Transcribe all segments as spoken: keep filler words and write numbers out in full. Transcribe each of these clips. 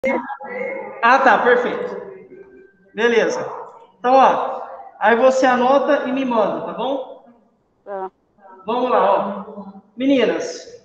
Ah, tá, perfeito. Beleza. Então, ó, aí você anota e me manda, tá bom? Tá. Vamos lá, ó. Meninas,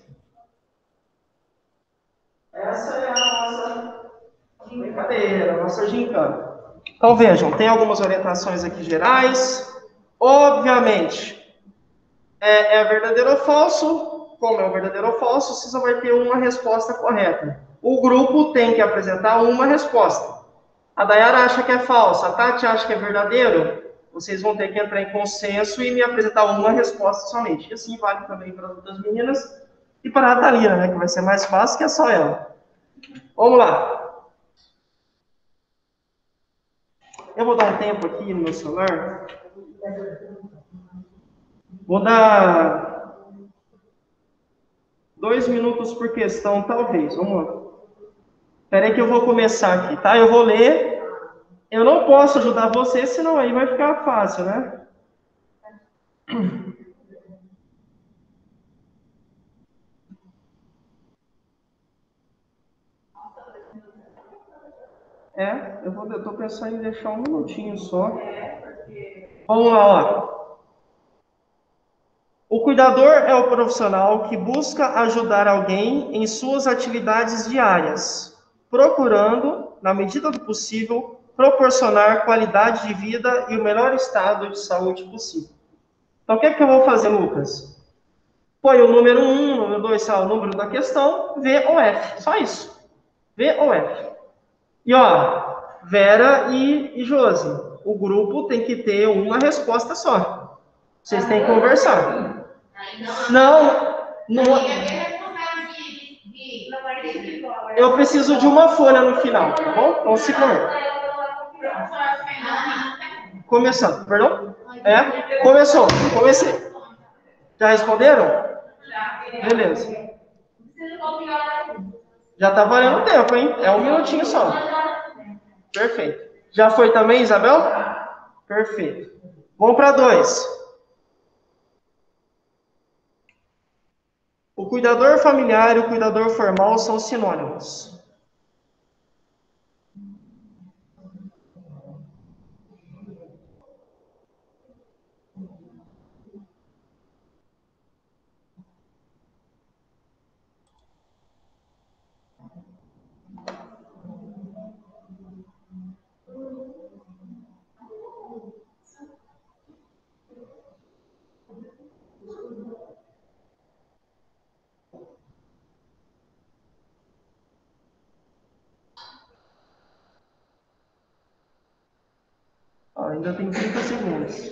essa é a nossa brincadeira, a nossa gincana. Então, vejam, tem algumas orientações aqui gerais. Obviamente, é, é verdadeiro ou falso. Como é o verdadeiro ou falso, você só vai ter uma resposta correta. O grupo tem que apresentar uma resposta. A Dayara acha que é falso, a Tati acha que é verdadeiro. Vocês vão ter que entrar em consenso e me apresentar uma resposta somente. E assim vale também para as outras meninas e para a Natalina, né, que vai ser mais fácil, que é só ela. Vamos lá. Eu vou dar um tempo aqui no meu celular. Vou dar dois minutos por questão, talvez. Vamos lá. Espera aí que eu vou começar aqui, tá? Eu vou ler. Eu não posso ajudar você, senão aí vai ficar fácil, né? É, eu vou, eu tô pensando em deixar um minutinho só. Vamos lá, ó. O cuidador é o profissional que busca ajudar alguém em suas atividades diárias, procurando, na medida do possível, proporcionar qualidade de vida e o melhor estado de saúde possível. Então, o que é que eu vou fazer, Lucas? Põe o número um, o número dois, o número da questão, V ou F. Só isso. V ou F. E, ó, Vera e, e Josi, o grupo tem que ter uma resposta só. Vocês têm que conversar. Não, não. Eu preciso de uma folha no final, tá bom? Então se conecta. Começando, perdão? É? Começou, comecei. Já responderam? Beleza. Já tá valendo tempo, hein? É um minutinho só. Perfeito. Já foi também, Isabel? Perfeito. Vamos para dois. O cuidador familiar e o cuidador formal são sinônimos. Ó, ainda tem trinta segundos.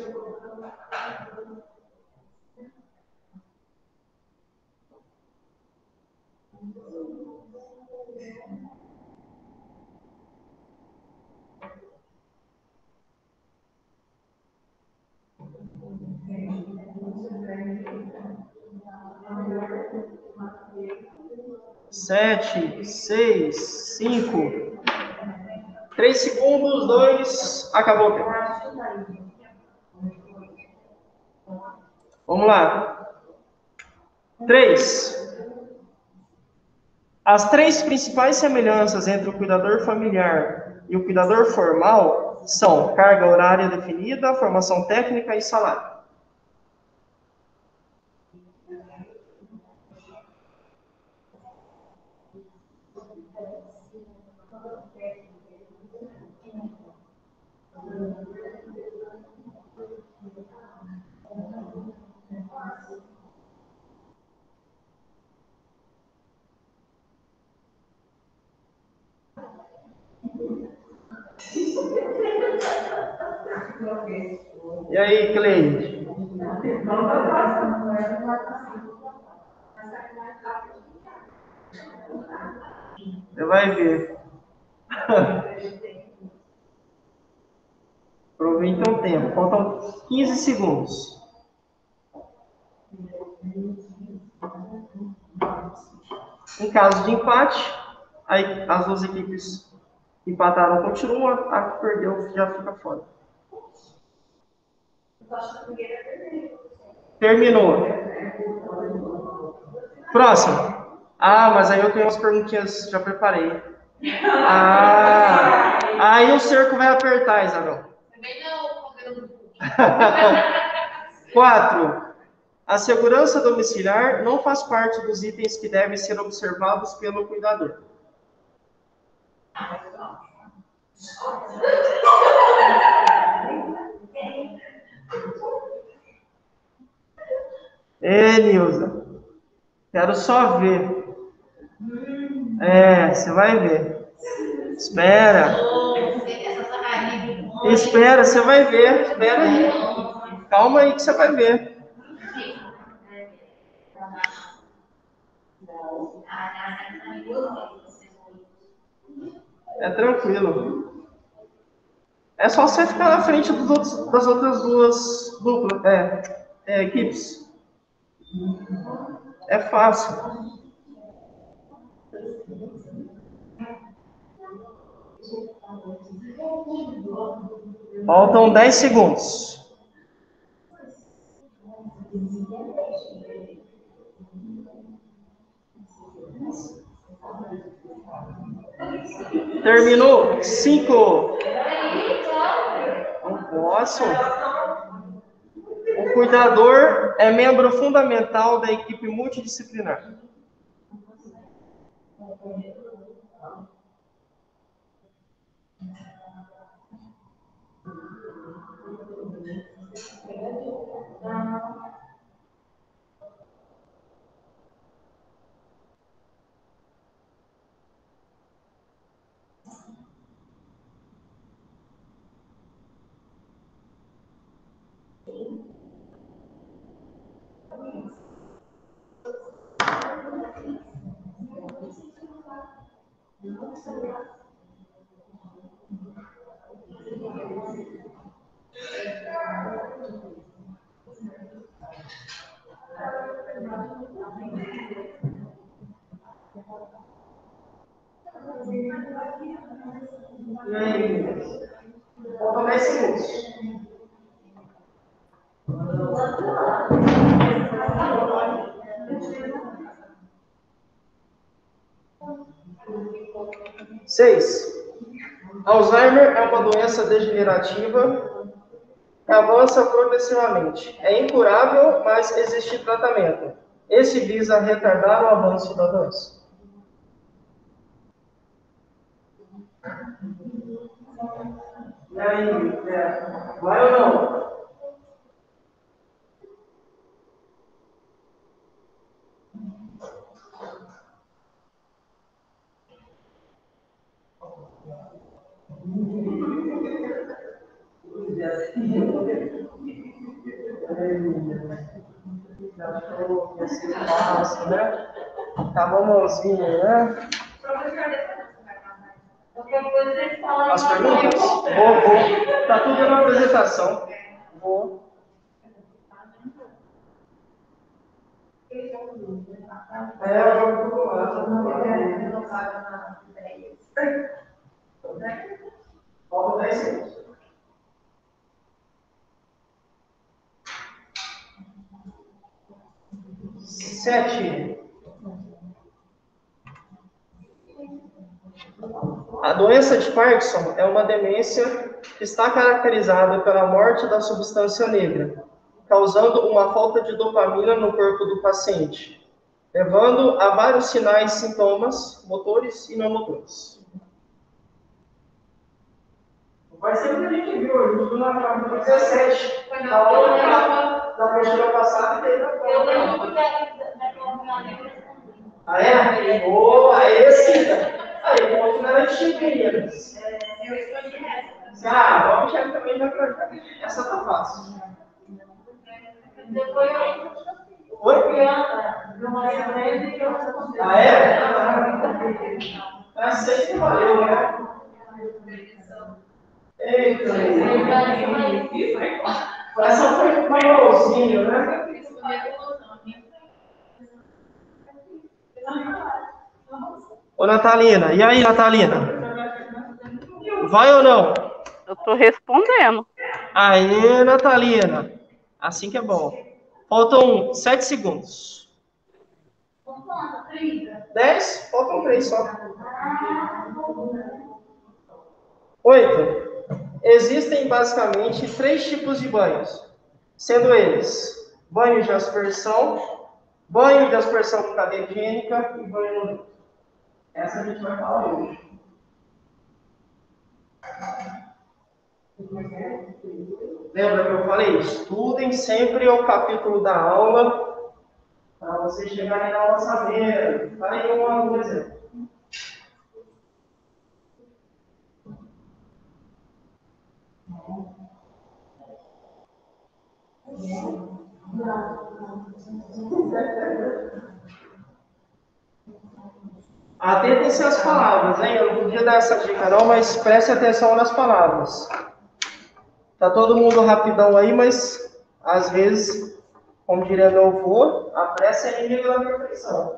Sete, seis, cinco, três segundos, dois, acabou o tempo. Vamos lá. Três. As três principais semelhanças entre o cuidador familiar e o cuidador formal são carga horária definida, formação técnica e salário. E aí, Cleide? Você vai ver. Aproveita o tempo. Faltam quinze segundos. Em caso de empate, aí as duas equipes empataram continuam, a que perdeu já fica fora. Terminou. Próximo. Ah, mas aí eu tenho umas perguntinhas, já preparei. Ah, aí o cerco vai apertar, Isabel. Quatro. A segurança domiciliar não faz parte dos itens que devem ser observados pelo cuidador. Ê, Nilza, quero só ver. É, você vai ver. Espera. Espera, você vai ver. Espera aí. Calma aí que você vai ver. É tranquilo. É só você ficar na frente dos outros, das outras duas duplas, é, é, equipes. É fácil. Faltam dez segundos. Terminou? Cinco. Não posso. O cuidador é membro fundamental da equipe multidisciplinar. E aí, faltam dez segundos. Seis. Alzheimer é uma doença degenerativa que avança progressivamente. É incurável, mas existe tratamento. Esse visa retardar o avanço da doença. E aí, é, vai ou não? Achou que ia ser fácil, né? Tá bonzinho, né? As perguntas? Vou, vou. Tá tudo na apresentação. Vou. É, eu vou lá. Falta dez segundos. Sete. A doença de Parkinson é uma demência que está caracterizada pela morte da substância negra, causando uma falta de dopamina no corpo do paciente, levando a vários sinais e sintomas, motores e não motores. Vai ser o que a gente viu, a gente viu na página dezessete, na aula da apostila passada, teve a prova. Eu lembro que era. Ah, é? Boa, esse. Aí, o outro não era disciplina. Eu escolhi essa. Ah, vamos já também já pra. Essa tá fácil. Depois eu. Oi? Ah, é? Essa aí que valeu, né? Eita, essa foi maiorzinho, né? Ô, Natalina, e aí, Natalina? Vai ou não? Eu tô respondendo. Aê, Natalina. Assim que é bom. Faltam sete segundos. Dez? Faltam três só. Oito. Existem basicamente três tipos de banhos, sendo eles banho de aspersão, banho de aspersão com cadeia higiênica e banho no leito. Essa a gente vai falar hoje. Lembra que eu falei? Estudem sempre o capítulo da aula para vocês chegarem na aula sabendo. Tá aí um exemplo. Atentem-se às palavras, hein? Eu não podia dar essa dica não, mas preste atenção nas palavras. Tá todo mundo rapidão aí, mas às vezes, como diria meu avô, a pressa é inimiga da perfeição.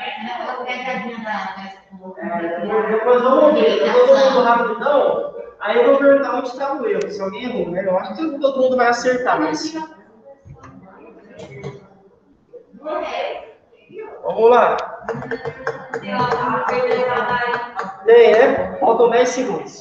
É, depois vamos ver, tá todo mundo rapidão, aí eu vou perguntar onde está o erro, se alguém errou, né? Eu acho que todo mundo vai acertar, mas... Vamos lá. Tem, né? Faltam dez segundos.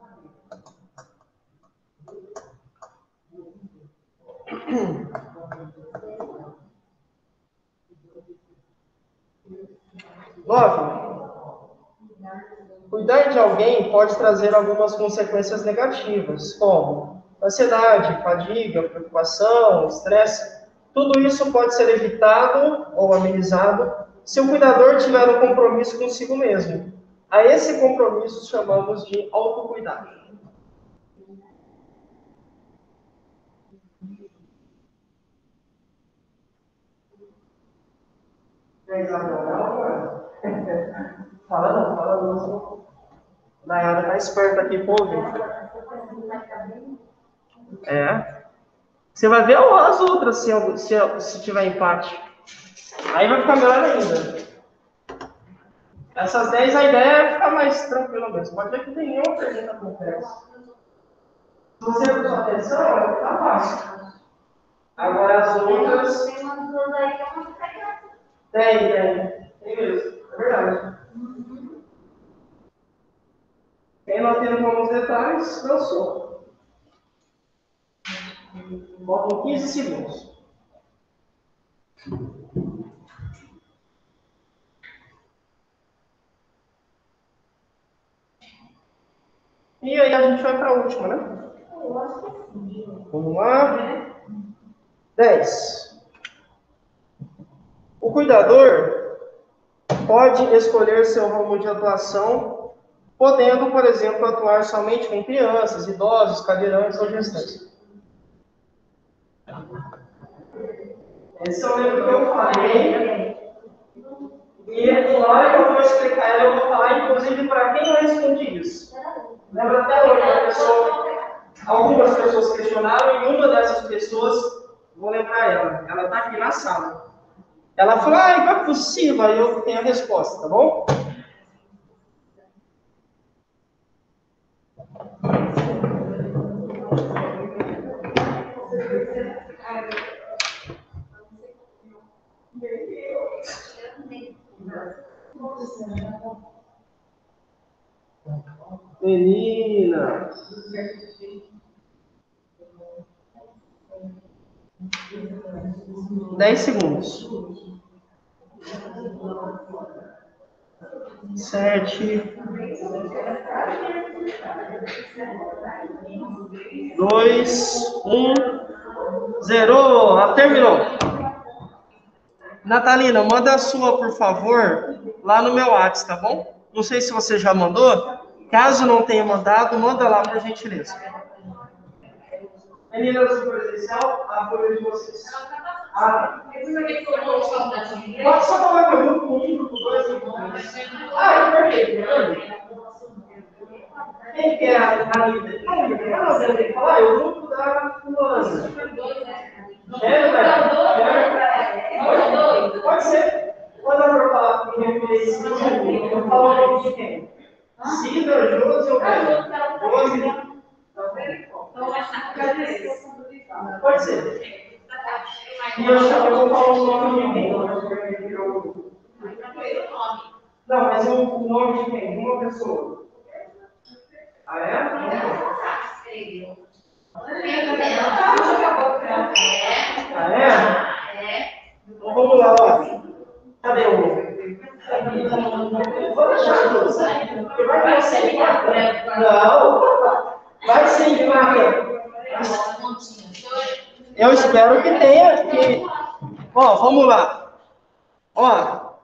Nove. Cuidar de alguém pode trazer algumas consequências negativas, como ansiedade, fadiga, preocupação, estresse. Tudo isso pode ser evitado ou amenizado se o cuidador tiver um compromisso consigo mesmo. A esse compromisso chamamos de autocuidado. Fala não, fala não. Nayara tá esperta aqui, pô, é. Você vai ver as outras se, se, se tiver empate. Aí vai ficar melhor ainda. Essas dez, a ideia é ficar mais tranquilo mesmo. Pode ver que tem nenhuma pergunta complexa. Se você prestar atenção, vai ficar fácil. Agora as outras... Tem, tem. Tem mesmo. É verdade. Quem não tem alguns detalhes, dançou. Faltam quinze segundos. E aí a gente vai para a última, né? Vamos lá. dez. O cuidador pode escolher seu ramo de atuação, podendo, por exemplo, atuar somente com crianças, idosos, cadeirantes ou gestantes. Esse é o livro que eu falei. E na hora que eu vou explicar ela, eu vou falar, inclusive, para quem eu respondi isso. Lembra até hoje, a pessoa, algumas pessoas questionaram, e uma dessas pessoas, vou lembrar ela, ela está aqui na sala. Ela falou, ah, não é possível, aí eu tenho a resposta, tá bom? Menina. Dez segundos. Sete. Dois. Um. Zero. Ah, terminou. Natalina, manda a sua, por favor, lá no meu WhatsApp, tá bom? Não sei se você já mandou. Caso não tenha mandado, manda lá, por gentileza. Meninas do presencial, apoio de vocês. Ah, pode só falar com o grupo um, grupo dois, grupo três. Ah, é perfeito. Quem que é a líder? Ah, você tem que falar, é o grupo da fulana. É, velho? Pode ser. Quando eu for falar com o referência, eu falo o nome de quem? Cida, Josi ou Josi? Pode ser. E eu, eu vou falar o nome de quem? mas o, o nome de quem? De uma pessoa. Ah, é? Ah, é? Então vamos lá, ó. Cadê o... Vou deixar tudo. Vai ser de maca. Não. Vai ser de maca. Eu espero que tenha. Que... Ó, vamos lá. Ó.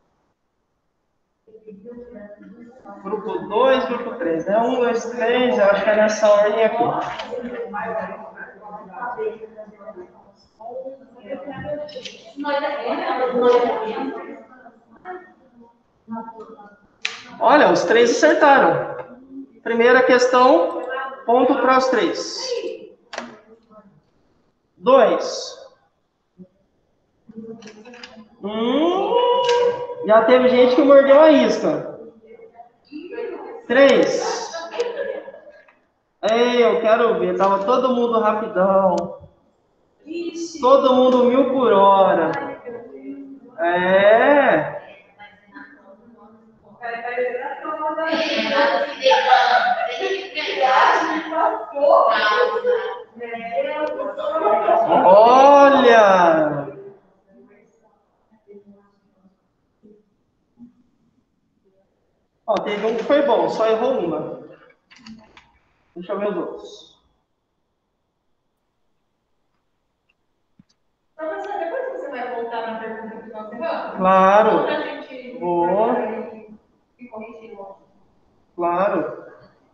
Grupo dois, grupo três, né? um, dois, três, eu acho que é nessa ordem aqui. Olha, os três acertaram. Primeira questão, ponto para os três. Dois. Hum, já teve gente que mordeu a isca. Três. Ei, eu quero ver. Tava todo mundo rapidão. Todo mundo mil por hora. É. Olha. Ó, teve um que foi bom, só errou uma. Deixa eu ver os outros. Professor, depois você vai voltar na pergunta que nós erramos? Claro. Pra gente... Boa. Claro.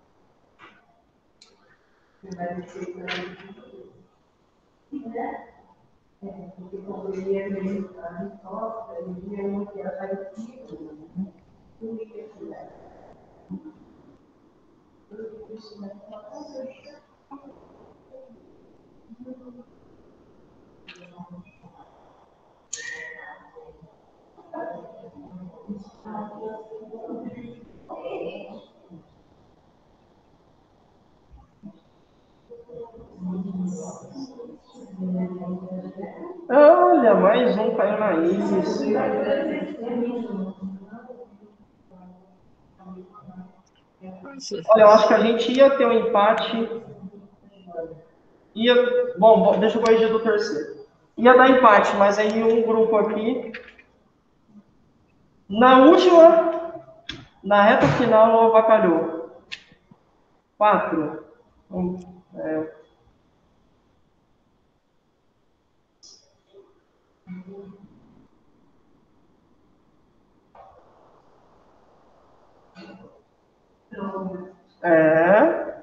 Olha, mais um caiu na isca. Olha, eu acho que a gente ia ter um empate. Ia, bom, deixa eu corrigir do terceiro. Ia dar empate, mas aí um grupo aqui. Na última, na reta final, avacalhou. Quatro. Um, é. É.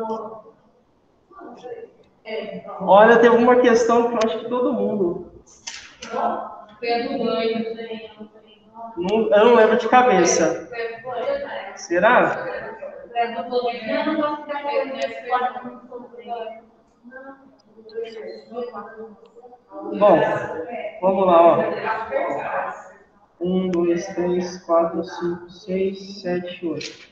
Olha, teve uma questão que eu acho que todo mundo. Foi a do banho. Não, eu não lembro de cabeça. Será? Foi a do banho. Eu não gosto de cabeça, Bom, vamos lá, ó. Um, dois, três, quatro, cinco, seis, sete, oito.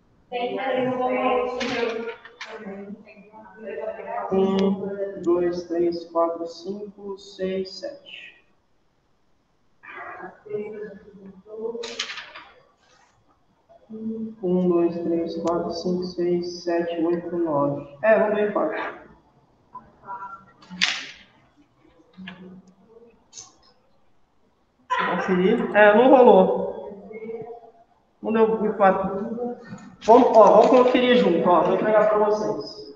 Um, dois, três, quatro, cinco, seis, sete. Um, dois, três, quatro, cinco, seis, sete, oito, nove. É, vamos ver empate. Conferir. É, não rolou. Não deu empate. Vamos, ó, vamos conferir junto, ó. Vou entregar para vocês.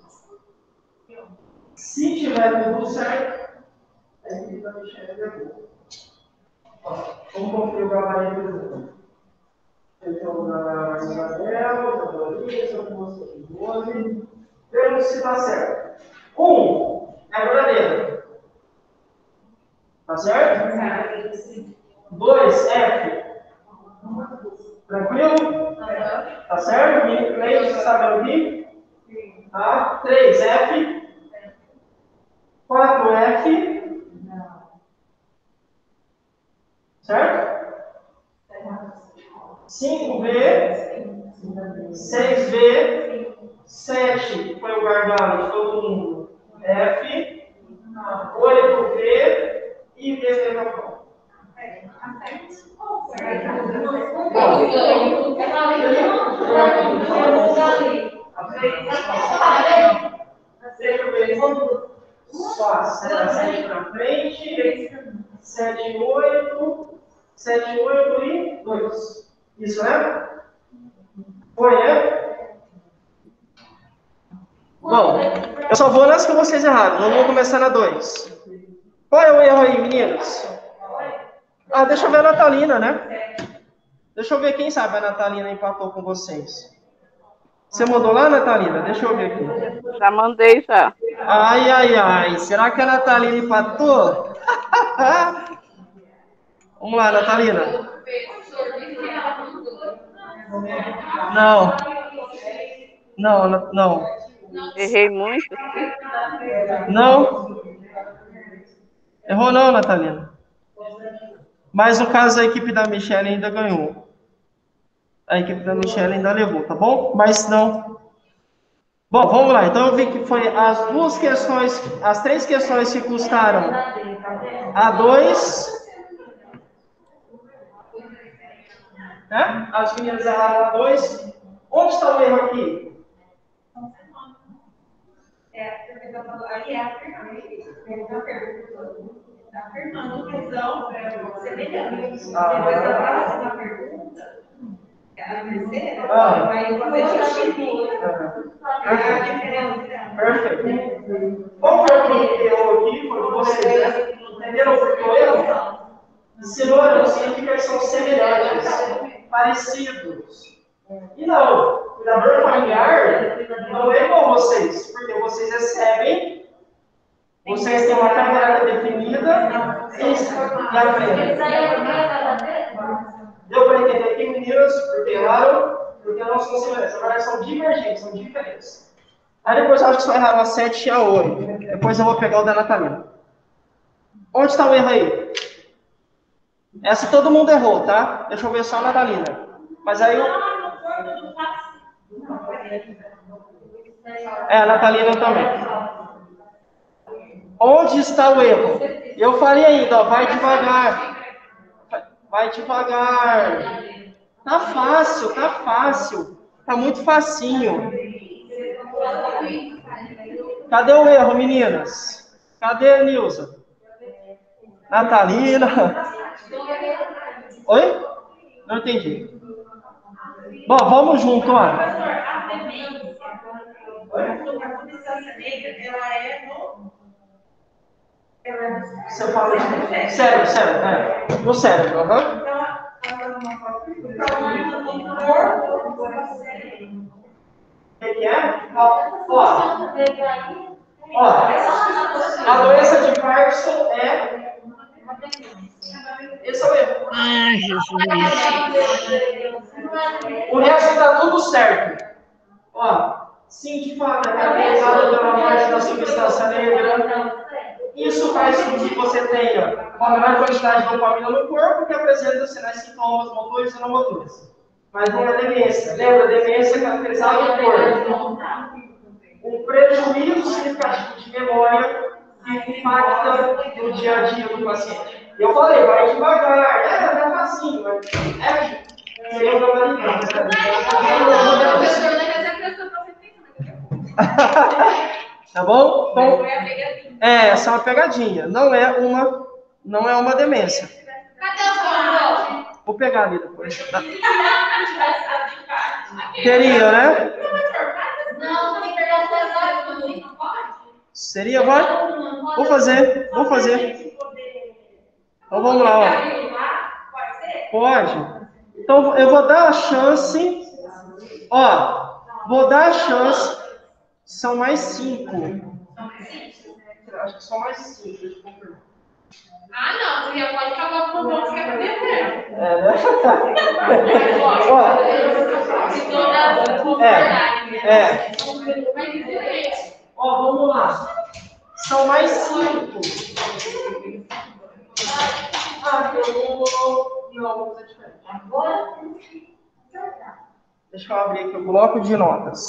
Se tiver tudo certo, a gente vai deixar ele. Vamos conferir o gabarito junto. Então, na Isabel, na Dolores, eu mostrei doze. Vemos se está certo. um é verdadeiro. Tá certo? dois, F. Tranquilo? Tá certo? três, você sabe ouvir? Tá? três, F. quatro, F. Certo? cinco, V. seis, V. sete, foi o gargalo de todo mundo. F. oito, V. E V, V, V. Só sete para frente, sete, oito, sete, oito e dois. Isso, né? Foi, né? Bom, eu só vou nas que vocês erraram, não vou começar na dois. Qual é o erro aí, meninos? Ah, deixa eu ver a Natalina, né? Deixa eu ver quem sabe a Natalina empatou com vocês. Você mandou lá, Natalina? Deixa eu ver aqui. Já mandei, já. Ai, ai, ai. Será que a Natalina empatou? Vamos lá, Natalina. Não. Não, não. Errei muito. Não. Errou não, Natalina. Mas no caso a equipe da Michelle ainda ganhou. A equipe da Michelle ainda levou, tá bom? Mas não. Bom, vamos lá. Então eu vi que foi as duas questões, as três questões que custaram A dois. Né? As meninas erraram A dois. Onde está o erro aqui? É, porque eu falo, aí é afirmando, ele está afirmando visão semelhante. Depois da próxima pergunta, a terceira, Ah. aí você justifica a diferença. Perfeito. Qual foi o erro aqui? Foi vocês, né? Entenderam por que o erro? Sinônimos significa que são semelhantes, parecidos. E não, o cuidador familiar não é igual a vocês, porque vocês recebem, vocês têm uma carga definida e aprendem. Deu para entender aqui, meninas, porque erraram, porque não são semelhantes. Agora são divergentes, são diferentes. Aí depois eu acho que só erraram a sete e a oito. Depois eu vou pegar o da Natalina. Onde está o erro aí? Essa todo mundo errou, tá? Deixa eu ver só a Natalina. Mas aí eu... É, a Natalina também. Onde está o erro? Eu falei ainda, ó, vai devagar. Vai devagar. Tá fácil, tá fácil. Tá muito facinho. Cadê o erro, meninas? Cadê, Nilza? Natalina? Oi? Não entendi. Bom, vamos junto, ó. A demência, a substância negra, ela é no... Você fala de cérebro, cérebro, é. No cérebro, aham. O que é? Ó, ó, a doença de Parkinson é... Esse é o erro. Ai, Jesus. O resto está tudo certo. Ó, sim, de fato, é caracterizada pela morte da substância negra. Isso faz com que você tenha uma menor quantidade de dopamina no corpo, que apresenta sinais sintomas motores e não motores. Mas não é demência. Lembra, demência é caracterizada por um prejuízo significativo de memória que impacta no dia a dia do paciente. Eu falei, vai devagar. É, não é facinho, mas é seria uma validade. Tá bom? Então, é, essa é uma pegadinha. Não é uma, não é uma demência. Vou pegar ali depois. Tá? Teria, né? Seria, vai? Vou fazer, vou fazer. Então vamos lá, ó. Pode. Então eu vou dar a chance. Ó, vou dar a chance. São mais cinco. Acho que são mais cinco. Deixa eu confirmar. Ah, não, você já pode acabar com o bom que é É, né? Ó, é, é. Ó, vamos lá. São mais cinco. Ah, eu vou... Não, vou fazer diferente. Deixa eu abrir aqui o bloco de notas.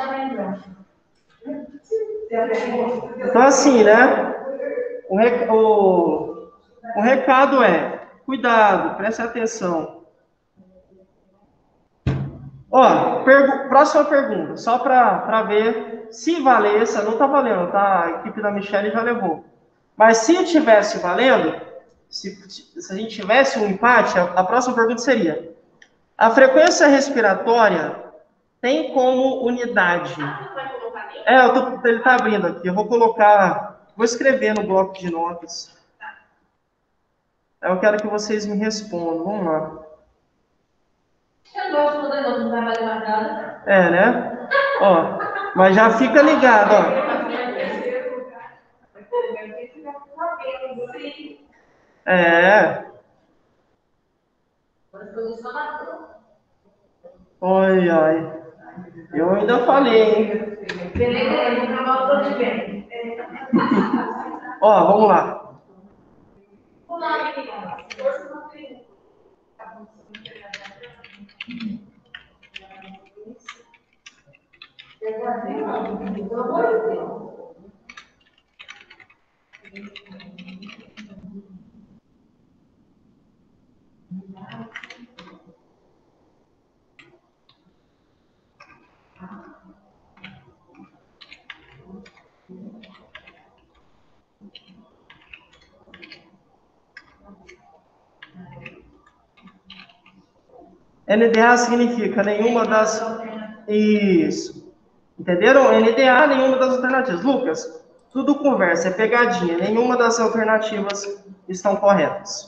Então, assim, né? O, rec... o... o recado é: cuidado, preste atenção. Ó, pergu próxima pergunta, só para ver se valesse, não tá valendo, tá? A equipe da Michelle já levou. Mas se tivesse valendo, se, se a gente tivesse um empate, a, a próxima pergunta seria: a frequência respiratória tem como unidade? É, eu tô, ele tá abrindo aqui, eu vou colocar, vou escrever no bloco de notas. Eu quero que vocês me respondam, vamos lá. É, né? Ó, mas já fica ligado, ó. É. Oi, ai. Eu ainda falei, hein? Ó, vamos lá. N D A significa nenhuma das... Isso. Entenderam? N D A, nenhuma das alternativas. Lucas, tudo conversa, é pegadinha. Nenhuma das alternativas estão corretas.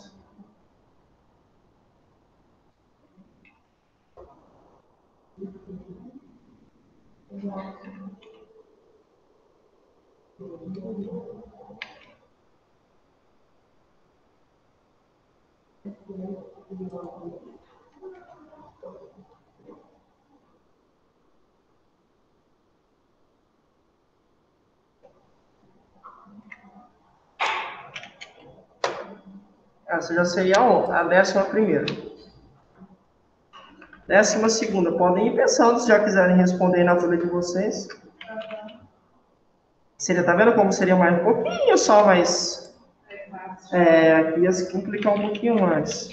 Essa já seria a décima primeira. Décima segunda. Podem ir pensando se já quiserem responder na folha de vocês. Seria, tá vendo como seria mais um pouquinho só, mas... É, aqui ia se complicar um pouquinho mais.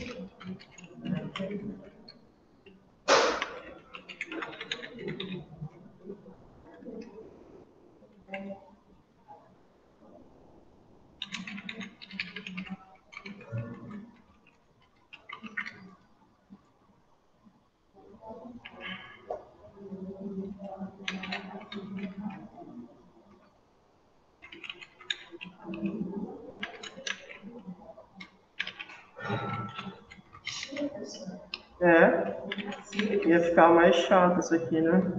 É, ia ficar mais chato isso aqui, né?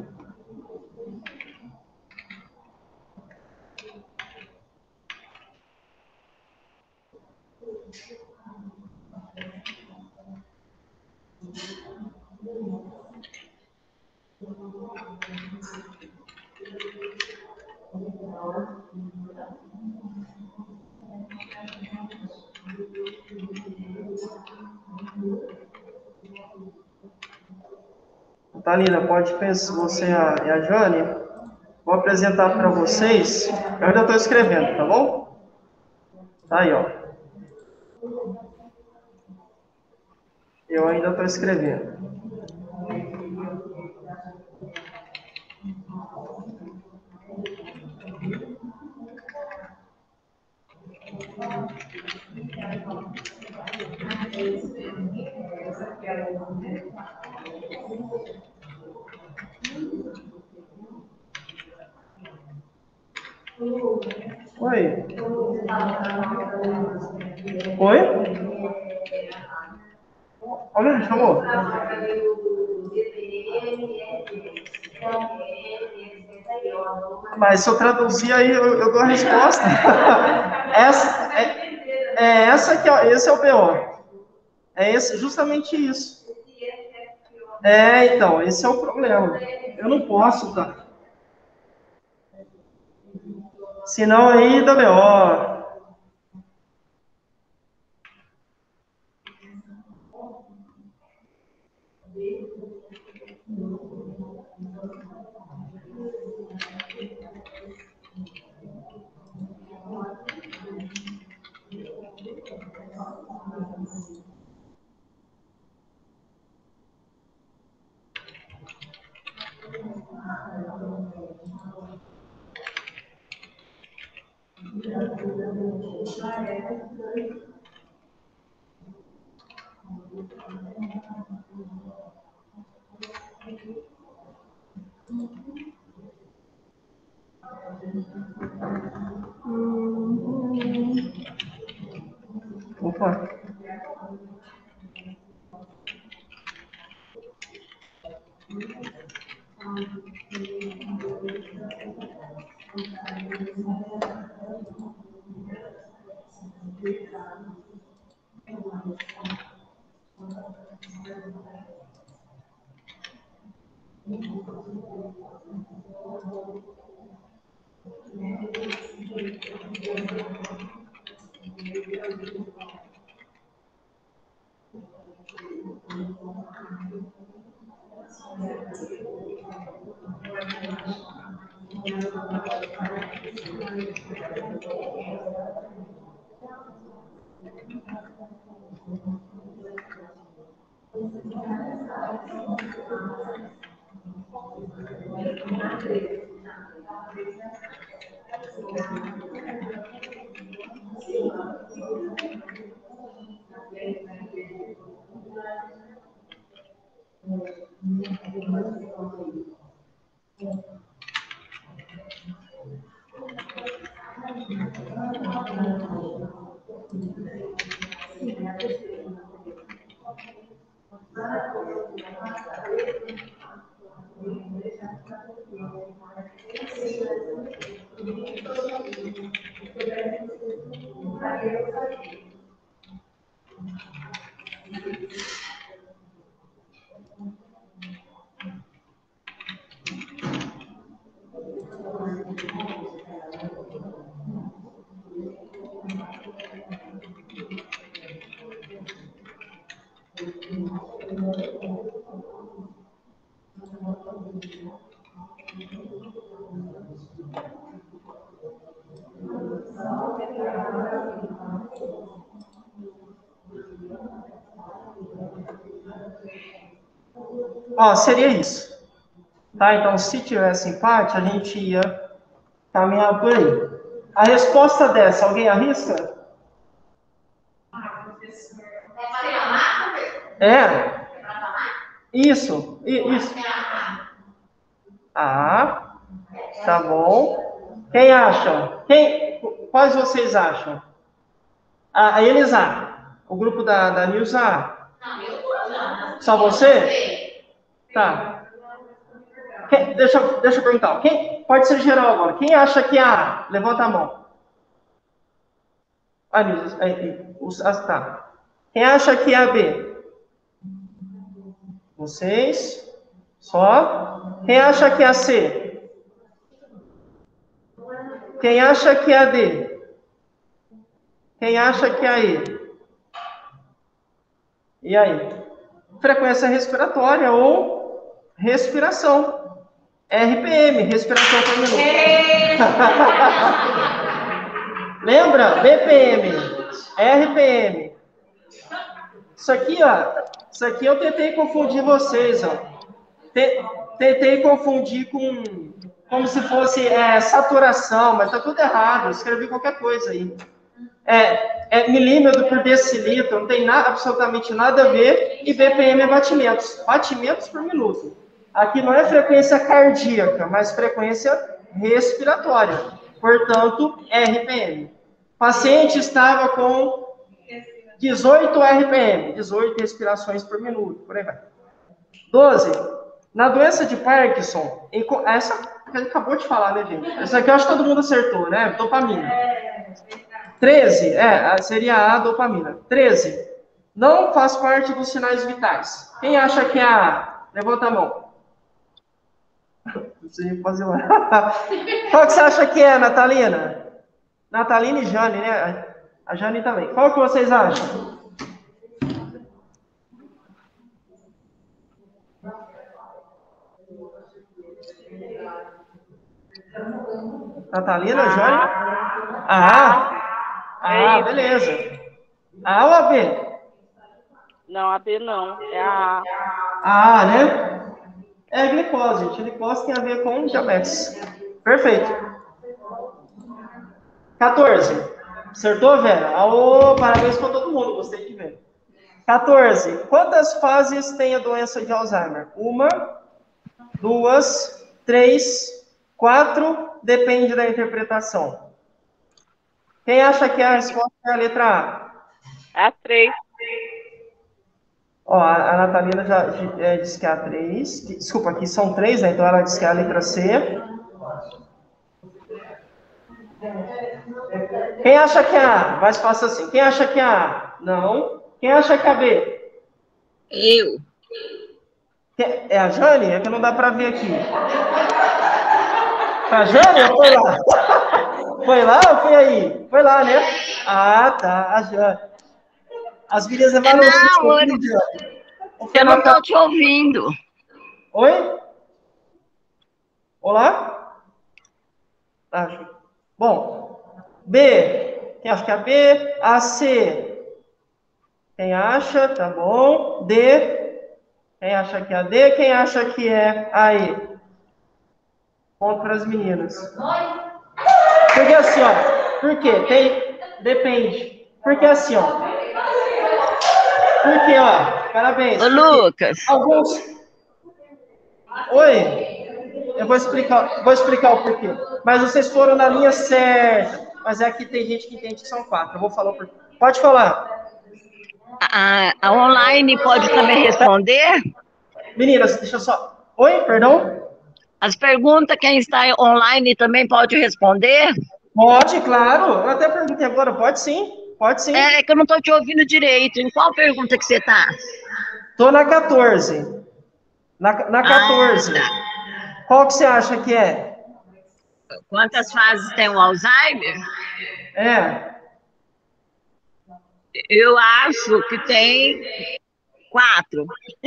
Thalina, pode pensar, você e a, e a Jane, vou apresentar para vocês, eu ainda estou escrevendo, tá bom? Tá aí, ó. Eu ainda estou escrevendo. Oi? Oi? Olha, me chamou. Mas se eu traduzir aí, eu, eu dou a resposta. Essa, é, é essa que é, esse é o B O. É esse, justamente isso. É, então, esse é o problema. Eu não posso, cara. Senão aí dá B O. Opa. Ó, seria isso. Tá? Então, se tivesse empate, a gente ia caminhar por aí. A resposta dessa, alguém arrisca? É. Isso, isso. Ah, tá bom. Quem acha? Quem, quais vocês acham? Ah, eles A. O grupo da, da Nilza A. Só você? Tá. Quem, deixa, deixa eu perguntar. Quem, pode ser geral agora. Quem acha que é A? Levanta a mão. Ah, Nilza, aí, os, ah, tá. Quem acha que é a B? Vocês? Só? Quem acha que é a C? Quem acha que é a D? Quem acha que é a E? E aí? Frequência respiratória ou respiração. R P M, respiração por minuto. Lembra? B P M, R P M. Isso aqui, ó. Isso aqui eu tentei confundir vocês, ó. Tentei confundir com como se fosse é, saturação, mas tá tudo errado. Eu escrevi qualquer coisa aí. É, é milímetro por decilitro, não tem nada, absolutamente nada a ver. E B P M é batimentos, batimentos por minuto. Aqui não é frequência cardíaca, mas frequência respiratória. Portanto, R P M. O paciente estava com dezoito R P M, dezoito respirações por minuto, por aí vai. doze. Na doença de Parkinson, essa que a gente acabou de falar, né, gente? Essa aqui eu acho que todo mundo acertou, né? Dopamina. treze, é, seria a dopamina. treze. Não faz parte dos sinais vitais. Quem acha que é a A? Levanta a mão. Você fazer uma... Qual que você acha que é, Natalina? Natalina e Jane, né? A Jane também. Qual que vocês acham? Natalina, Jane? Ah, ah, beleza. A ou a B? Não, a B não. É a A. A, né? É glicose, gente. Glicose tem a ver com diabetes. Perfeito. quatorze. Acertou, Vera? Aô, parabéns para todo mundo, gostei de ver. quatorze. Quantas fases tem a doença de Alzheimer? Uma, duas, três, quatro, depende da interpretação. Quem acha que a resposta é a letra A? A três. Ó, a, a Natalina já é, disse que é a três. Que, desculpa, aqui são três, né? Então ela disse que é a letra C. Quem acha que é A? Mais fácil assim. Quem acha que é A? Não. Quem acha que é a B? Eu. Que- É a Jane? É que não dá para ver aqui. A Jane ou foi lá? Foi lá ou foi aí? Foi lá, né? Ah, tá. A Jane. As meninas levaram o susto Não, aqui, eu, Jane. Ou foi eu na não ca- estou te ouvindo. Oi? Olá? Acho. Bom. B. Quem acha que é a B? A C. Quem acha? Tá bom. D. Quem acha que é a D? Quem acha que é a E? Ponto para as meninas. Porque assim, ó. Por quê? Tem. Depende. Porque assim, ó. Porque, ó. Parabéns. Ô, Porque Lucas, alguns. Oi. Eu vou explicar, vou explicar o porquê. Mas vocês foram na linha certa. Mas é que tem gente que entende que são quatro. Eu vou falar o porquê. Pode falar. a, a online pode também responder? Meninas, deixa eu só. Oi, perdão? As perguntas, quem está online também pode responder? Pode, claro. Eu até perguntei agora. Pode sim. Pode sim. É que eu não estou te ouvindo direito. Em qual pergunta que você está? Tô na quatorze. Na, na Ah, quatorze. tá. Qual que você acha que é? Quantas fases tem o Alzheimer? É. Eu acho que tem quatro.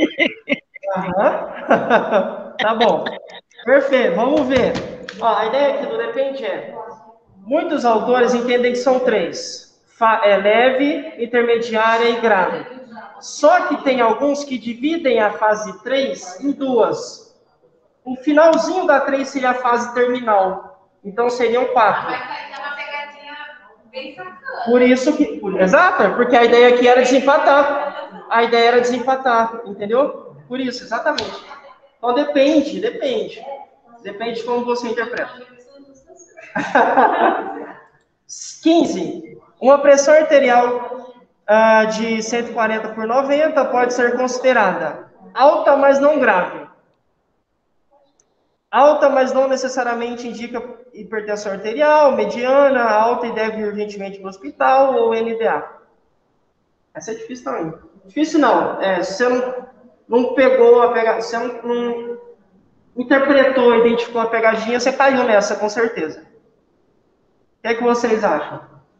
Aham. Tá bom. Perfeito. Vamos ver. Ó, a ideia aqui do depende é: muitos autores entendem que são três: Fa- é, leve, intermediária e grave. Só que tem alguns que dividem a fase três em duas. O finalzinho da três seria a fase terminal. Então seriam quatro. Por isso que. Por, exato, porque a ideia aqui era desempatar. A ideia era desempatar, entendeu? Por isso, exatamente. Então depende, depende. Depende de como você interpreta. quinze. Uma pressão arterial ah, de cento e quarenta por noventa pode ser considerada alta, mas não grave. Alta, mas não necessariamente indica hipertensão arterial, mediana, alta e deve ir urgentemente para o hospital, ou N D A. Essa é difícil também. Difícil não. É, se você não, não pegou a pegadinha, você não, não interpretou, identificou a pegadinha, você caiu nessa, com certeza. O que é que vocês acham?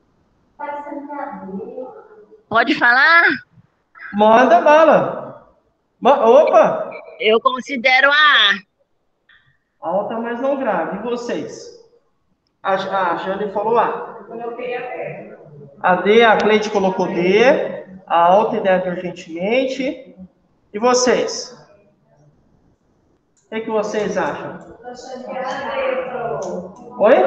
Pode falar? Manda bala. Ma- Opa! Eu considero a A. Alta, mas não grave. E vocês? A, a Jane falou A. A D, a Cleide colocou D. A alta e deve urgentemente. E vocês? O que, é que vocês acham? Oi?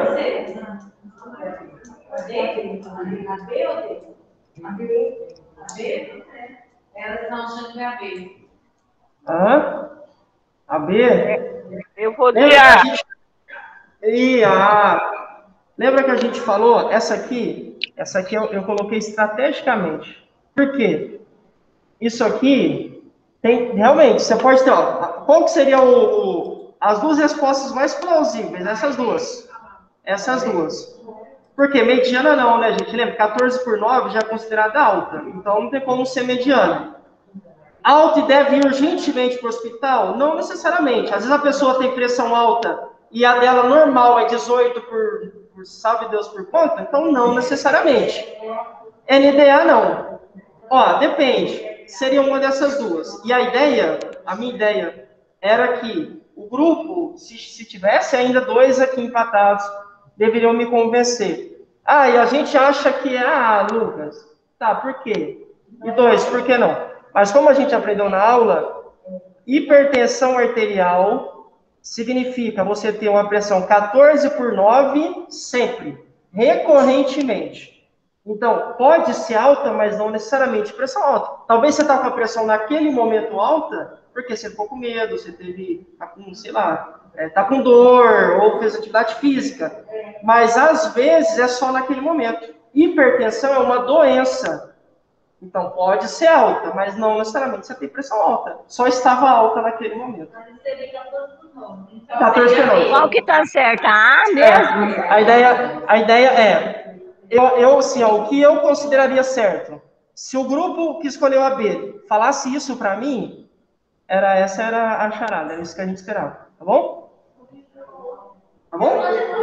Elas estão achando que é a B. Hã? A B? Eu vou de Lembra que a A. gente... Ih, a... Lembra que a gente falou? Essa aqui, essa aqui eu, eu coloquei estrategicamente. Por quê? Isso aqui tem... Realmente, você pode ter... Ó, qual que seria o, o- as duas respostas mais plausíveis? Essas duas. Essas duas. Porque mediana não, né, gente? Lembra? quatorze por nove já é considerada alta. Então não tem como ser mediana. Alta e deve ir urgentemente para o hospital? Não necessariamente. Às vezes a pessoa tem pressão alta e a dela normal é dezoito por, por salve Deus por conta, então não necessariamente. N D A não. Ó, depende. Seria uma dessas duas. E a ideia, a minha ideia, era que o grupo, se, se tivesse ainda dois aqui empatados, deveriam me convencer. Ah, e a gente acha que é, ah, Lucas, tá, por quê? E dois, por que não? Mas como a gente aprendeu na aula, Hipertensão arterial significa você ter uma pressão quatorze por nove sempre, recorrentemente. Então, pode ser alta, mas não necessariamente pressão alta. Talvez você está com a pressão naquele momento alta, porque você ficou com medo, você teve, tá com, sei lá, está com dor, ou fez atividade física. Mas, às vezes, é só naquele momento. Hipertensão é uma doença. Então, pode ser alta, mas não necessariamente você tem pressão alta. Só estava alta naquele momento. quatorze por nove. Qual que tá certa? A mesmo? É, a, ideia, a ideia é, eu, eu assim, ó, o que eu consideraria certo. Se o grupo que escolheu a B falasse isso para mim, era, essa era a charada, era isso que a gente esperava. Tá bom? Tá bom?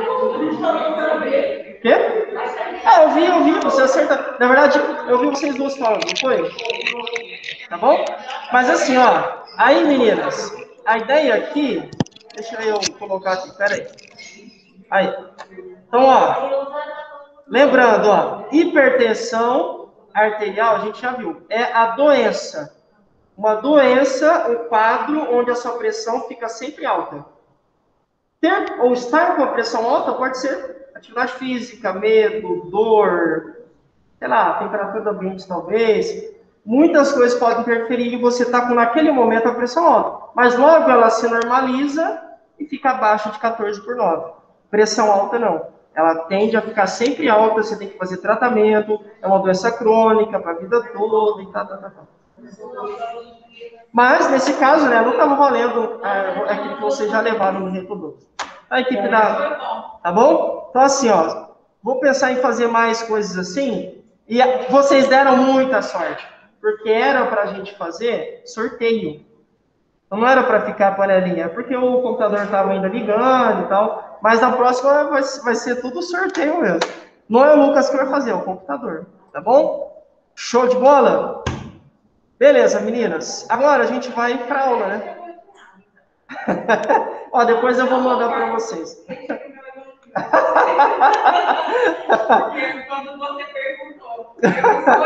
O quê? Ah, eu vi, eu vi, você acerta. Na verdade, eu vi vocês duas falando, não foi? Tá bom? Mas assim, ó, aí meninas, a ideia aqui, deixa eu colocar aqui, peraí. Aí. Então, ó, lembrando, ó, hipertensão arterial, a gente já viu, é a doença. Uma doença, um quadro onde a sua pressão fica sempre alta. Ter ou estar com a pressão alta pode ser atividade física, medo, dor, sei lá, temperatura do ambiente talvez. Muitas coisas podem interferir e você está com naquele momento a pressão alta. Mas logo ela se normaliza e fica abaixo de quatorze por nove. Pressão alta não. Ela tende a ficar sempre alta, você tem que fazer tratamento, é uma doença crônica para a vida toda e tal, tal, tal. Mas, nesse caso, né, não estava valendo é, aquilo que vocês já levaram no reproduto. A equipe da... Tá bom? Então, assim, ó, vou pensar em fazer mais coisas assim, e vocês deram muita sorte, porque era para a gente fazer sorteio. Então, não era para ficar panelinha, é porque o computador estava ainda ligando e tal, mas na próxima vai, vai ser tudo sorteio mesmo. Não é o Lucas que vai fazer, é o computador. Tá bom? Show de bola? Beleza, meninas. Agora a gente vai para aula, né? Ó, depois eu vou mandar para vocês. Quando você perguntou, eu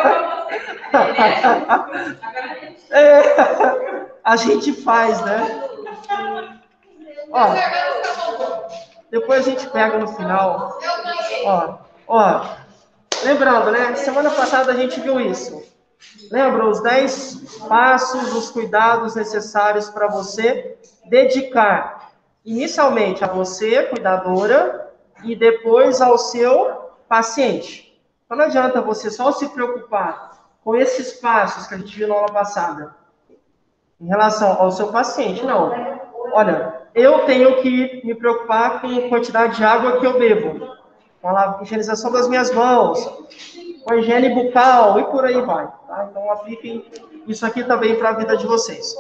você. É, a gente faz, né? Ó, depois a gente pega no final. Ó, ó. Lembrando, né? Semana passada a gente viu isso. Lembra os dez passos, os cuidados necessários para você dedicar inicialmente a você, cuidadora, e depois ao seu paciente. Então não adianta você só se preocupar com esses passos que a gente viu na aula passada em relação ao seu paciente. Não. Olha, eu tenho que me preocupar com a quantidade de água que eu bebo, com a higienização das minhas mãos, com a higiene bucal e por aí vai. Tá? Então, apliquem isso aqui também para a vida de vocês.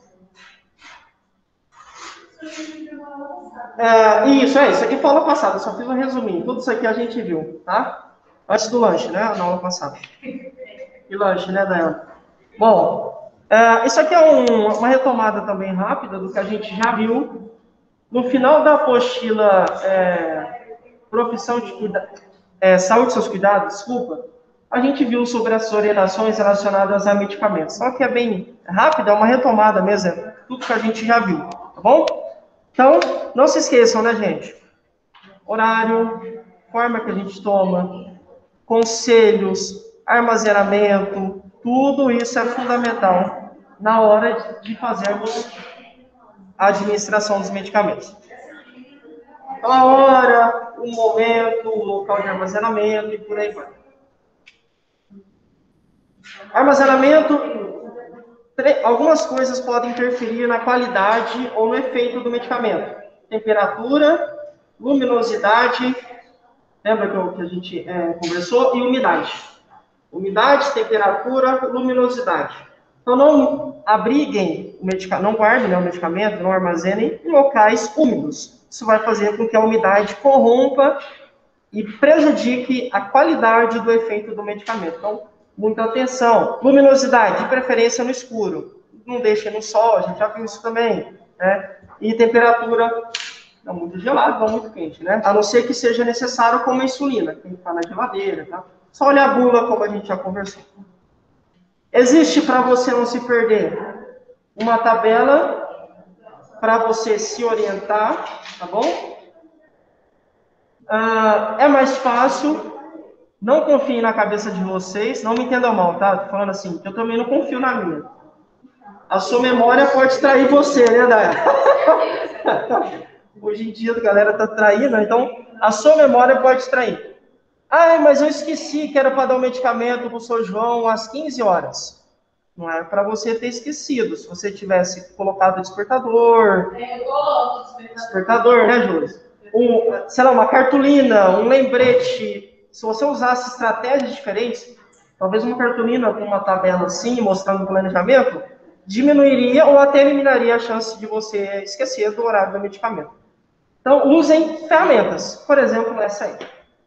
É, isso, é isso aqui foi aula passada, só fiz um resuminho. Tudo isso aqui a gente viu, tá? Antes do lanche, né? Na aula passada. E lanche, né, Dayana? Bom, é, isso aqui é um, uma retomada também rápida do que a gente já viu. No final da apostila é, Profissão de Cuida, é, Saúde e Seus Cuidados, desculpa, a gente viu sobre as orientações relacionadas a medicamentos. Só que é bem rápido, é uma retomada mesmo, é tudo que a gente já viu, tá bom? Então, não se esqueçam, né, gente? Horário, forma que a gente toma, conselhos, armazenamento, tudo isso é fundamental na hora de fazermos a administração dos medicamentos. Então, a hora, o momento, o local de armazenamento e por aí vai. Armazenamento, algumas coisas podem interferir na qualidade ou no efeito do medicamento. Temperatura, luminosidade, lembra que, eu, que a gente é, conversou? E umidade. Umidade, temperatura, luminosidade. Então, não abriguem o medicamento, não guardem, né, o medicamento, não armazenem em locais úmidos. Isso vai fazer com que a umidade corrompa e prejudique a qualidade do efeito do medicamento. Então, muita atenção. Luminosidade, de preferência no escuro. Não deixem no sol, a gente já viu isso também. Né? E temperatura, não muito gelada, não muito quente. Né? A não ser que seja necessário como a insulina, que tem que estar na geladeira. Tá? Só olhar a bula, como a gente já conversou. Existe para você não se perder uma tabela para você se orientar, tá bom? Ah, é mais fácil, não confiem na cabeça de vocês, não me entendam mal, tá? Tô falando assim, eu também não confio na minha. A sua memória pode trair você, né, Daya? Hoje em dia a galera tá traindo, então a sua memória pode trair. Ah, mas eu esqueci que era para dar o um medicamento para o seu João às quinze horas. Não é para você ter esquecido. Se você tivesse colocado o despertador, despertador, né, Júlio? Um, sei lá, uma cartolina, um lembrete. Se você usasse estratégias diferentes, talvez uma cartolina com uma tabela assim, mostrando o planejamento, diminuiria ou até eliminaria a chance de você esquecer do horário do medicamento. Então, usem ferramentas. Por exemplo, essa aí.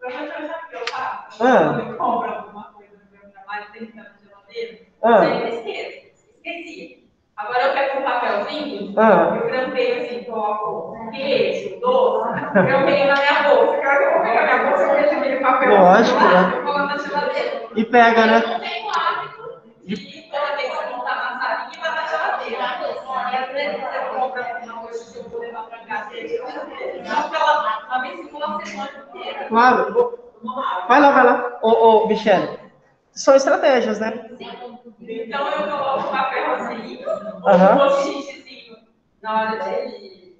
Ah. Eu compro alguma coisa no meu trabalho, tem que estar na geladeira, Ah. eu esqueço, esqueci. Agora eu pego um papelzinho, Ah. eu grampeio assim, coloco um queijo, doce, eu venho na minha bolsa. Claro que eu vou pegar na minha bolsa, eu vejo aquele papel. Lógico, lá, né? eu coloco na geladeira. E pega, né? Eu não tenho hábito de toda vez que eu montar na salinha e vai na geladeira. E às vezes eu compro alguma coisa que eu vou levar para casa e eu não ela uma vez em uma semana inteira. Claro. Vai lá, vai lá. Ô, ô, Michele. São estratégias, né? Então eu coloco o papel assim, Aham. um post-itzinho na hora de.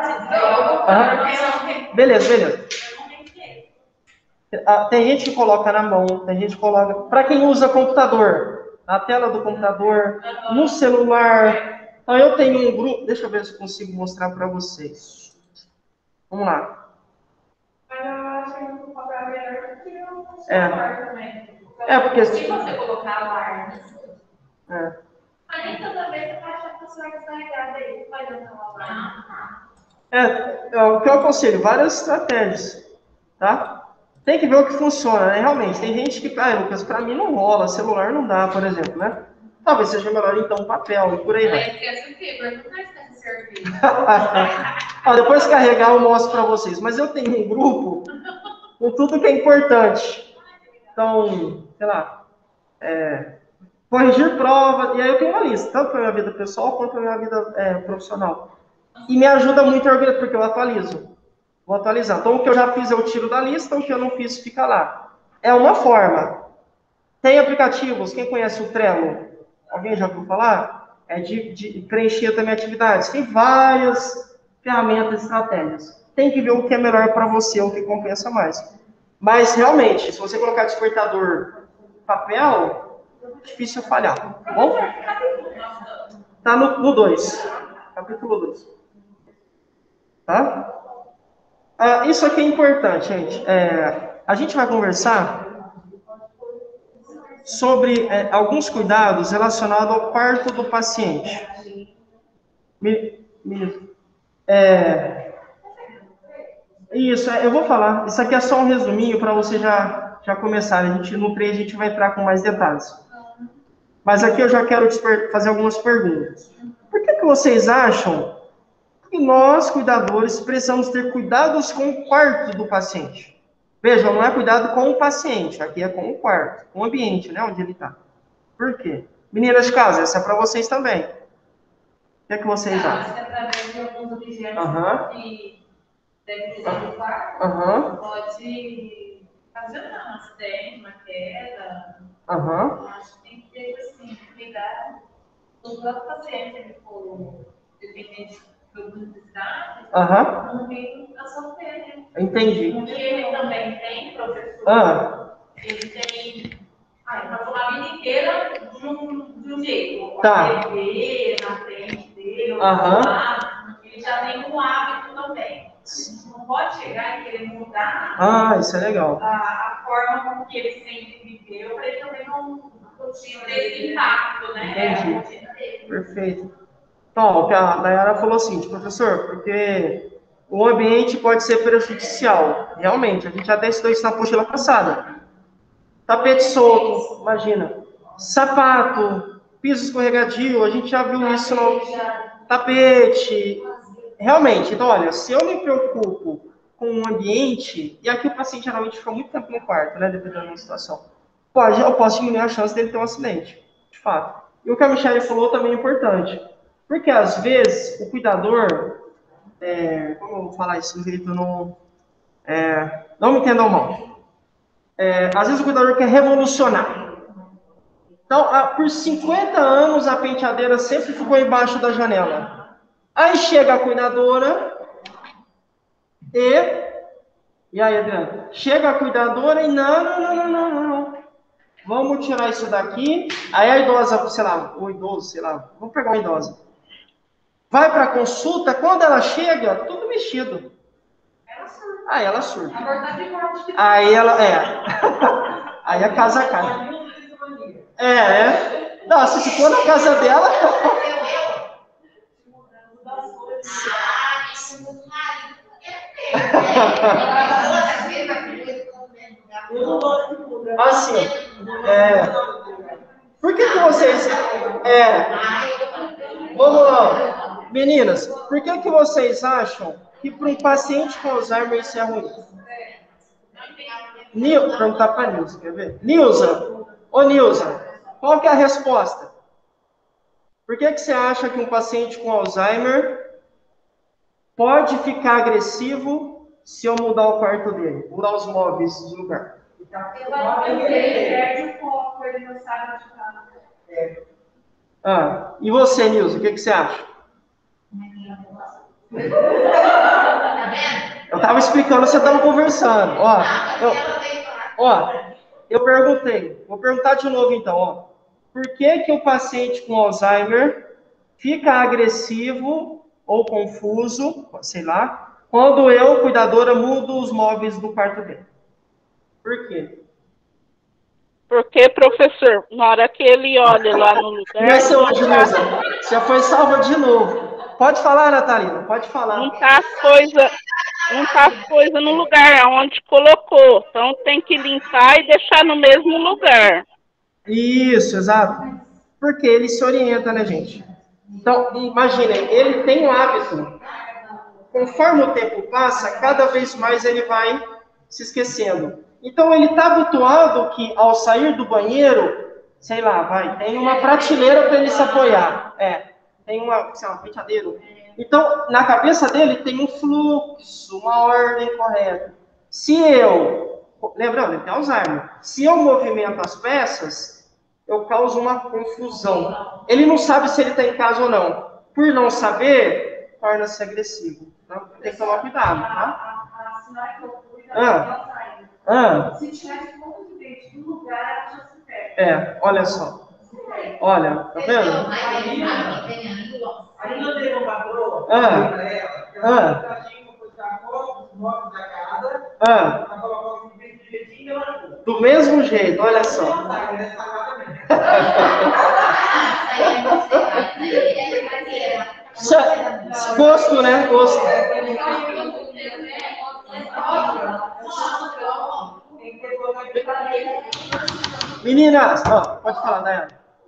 Aham. Beleza, beleza. Ah, tem gente que coloca na mão, tem gente que coloca. Para quem usa computador, na tela do computador, no celular. Então eu tenho um grupo. Deixa eu ver se eu consigo mostrar para vocês. Vamos lá. Mas eu acho que o papel é melhor do que o É. celular também. É, porque. Se você colocar alarme. É. Mas nem toda vez você vai achar que o celular descarregado aí, vai dar um alarme. É, é o que eu aconselho, várias estratégias, tá? Tem que ver o que funciona, né? Realmente, tem gente que, ah, Lucas, para mim não rola, celular não dá, por exemplo, né? Talvez seja melhor então papel e por aí vai. Esquece o quê? Mas não esquece serviço. Ó, depois carregar eu mostro para vocês, mas eu tenho um grupo com tudo que é importante. Então, sei lá, é, corrigir prova, e aí eu tenho uma lista, tanto para minha vida pessoal quanto para minha vida é, profissional. E me ajuda muito a organizar, porque eu atualizo. Vou atualizar. Então, o que eu já fiz eu tiro da lista, o que eu não fiz fica lá. É uma forma. Tem aplicativos, quem conhece o Trello? Alguém já ouviu falar? É de, de preencher também atividades. Tem várias ferramentas e estratégias. Tem que ver o que é melhor para você, o que compensa mais. Mas, realmente, se você colocar despertador papel, é difícil falhar. Tá bom? Tá no dois. Capítulo dois. Tá? Ah, isso aqui é importante, gente. É, a gente vai conversar sobre é, alguns cuidados relacionados ao quarto do paciente. Me, me, é, isso, é, eu vou falar. Isso aqui é só um resuminho para você já, já começar. A gente, no três a gente vai entrar com mais detalhes. Mas aqui eu já quero fazer algumas perguntas. Por que, que vocês acham que nós, cuidadores, precisamos ter cuidados com o quarto do paciente? Vejam, não é cuidado com o paciente, aqui é com o quarto, com o ambiente, né, onde ele está. Por quê? Meninas de casa, essa é para vocês também. O que é que vocês acham? Acho que através de alguns objetos Aham. que devem ser no quarto, Aham. pode ocasionar um acidente, uma queda. Aham. Acho que tem que ter, assim, cuidado do próprio paciente, ele for dependente de necessidade, Aham. não tem a sofrer. Entendi. E ele também tem, professor, Ah. ele tem, ah, ele passou a vida inteira de um, de um jeito. Tá. A T V na frente dele, ou Aham. do lado, ele já tem um hábito também. A gente não pode chegar e querer mudar Ah, isso é legal. a, a forma como que ele sempre viveu, para ele também não ter esse impacto, né? Entendi. A rotina dele. Perfeito. Então, o que a Nayara falou assim, professor, porque o ambiente pode ser prejudicial. Realmente, a gente já testou isso na apostila passada. Tapete solto, imagina. Sapato, piso escorregadio, a gente já viu isso no tapete. Realmente, então, olha, se eu me preocupo com o ambiente, e aqui o paciente geralmente fica muito tempo no quarto, né, dependendo da situação, pode, eu posso diminuir a chance dele ter um acidente, de fato. E o que a Michelle falou também é importante. Porque às vezes o cuidador, é, como eu vou falar isso do jeito não, é, não me entendam mal. É, às vezes o cuidador quer revolucionar. Então, por cinquenta anos a penteadeira sempre ficou embaixo da janela. Aí chega a cuidadora e... E aí, Adriana? Chega a cuidadora e não, não, não, não, não, não, não. Vamos tirar isso daqui. Aí a idosa, sei lá, o idoso, sei lá, vamos pegar uma idosa. Vai para a consulta, quando ela chega, tudo mexido. Ela surta. Aí ela surta. A verdade é Aí ela, é. Aí a casa cai. É, é. Não, se for na casa dela... Assim, é, por que que vocês, é, vamos lá, meninas, por que que vocês acham que para um paciente com Alzheimer isso é ruim? Nil, perguntar para a Nilza, quer ver? Nilza, ô Nilza, qual que é a resposta? Por que que você acha que um paciente com Alzheimer pode ficar agressivo se eu mudar o quarto dele, mudar os móveis de lugar? Ele perde o foco, ele não sabe onde está. Ah, e você, Nilson, o que, que você acha? Eu estava explicando, você estava conversando. Ó, eu, ó, eu perguntei, vou perguntar de novo então. Ó, por que que o paciente com Alzheimer fica agressivo ou confuso, sei lá, quando eu, cuidadora, mudo os móveis do quarto dele? Por quê? Porque, professor, na hora que ele olha lá no lugar... Vai ser hoje, Luísa. Já foi salva de novo. Pode falar, Natalina, pode falar. Não tá as coisas não tá as coisa no lugar onde colocou. Então tem que limpar e deixar no mesmo lugar. Isso, exato. Porque ele se orienta, né, gente? Então, imaginem, ele tem um hábito. Conforme o tempo passa, cada vez mais ele vai se esquecendo. Então, ele está habituado que, ao sair do banheiro, sei lá, vai, tem uma prateleira para ele se apoiar. É, tem uma, sei lá, um penteadeiro. Então, na cabeça dele tem um fluxo, uma ordem correta. Se eu, lembrando, ele tem Alzheimer, se eu movimento as peças, eu causo uma confusão. Ele não sabe se ele está em casa ou não. Por não saber, torna-se agressivo. Então, tem que tomar cuidado, tá? A senhora que eu cuido, Ah. ela sai. Ah, Se tivesse pouco de dente no lugar, ela já se perde. é, olha só. Olha, tá vendo? Aí não tem uma patroa, Ah. ah. Ah, do mesmo jeito, olha só. Isso é gosto, né? Gosto. Meninas, ó, pode falar, Dayana.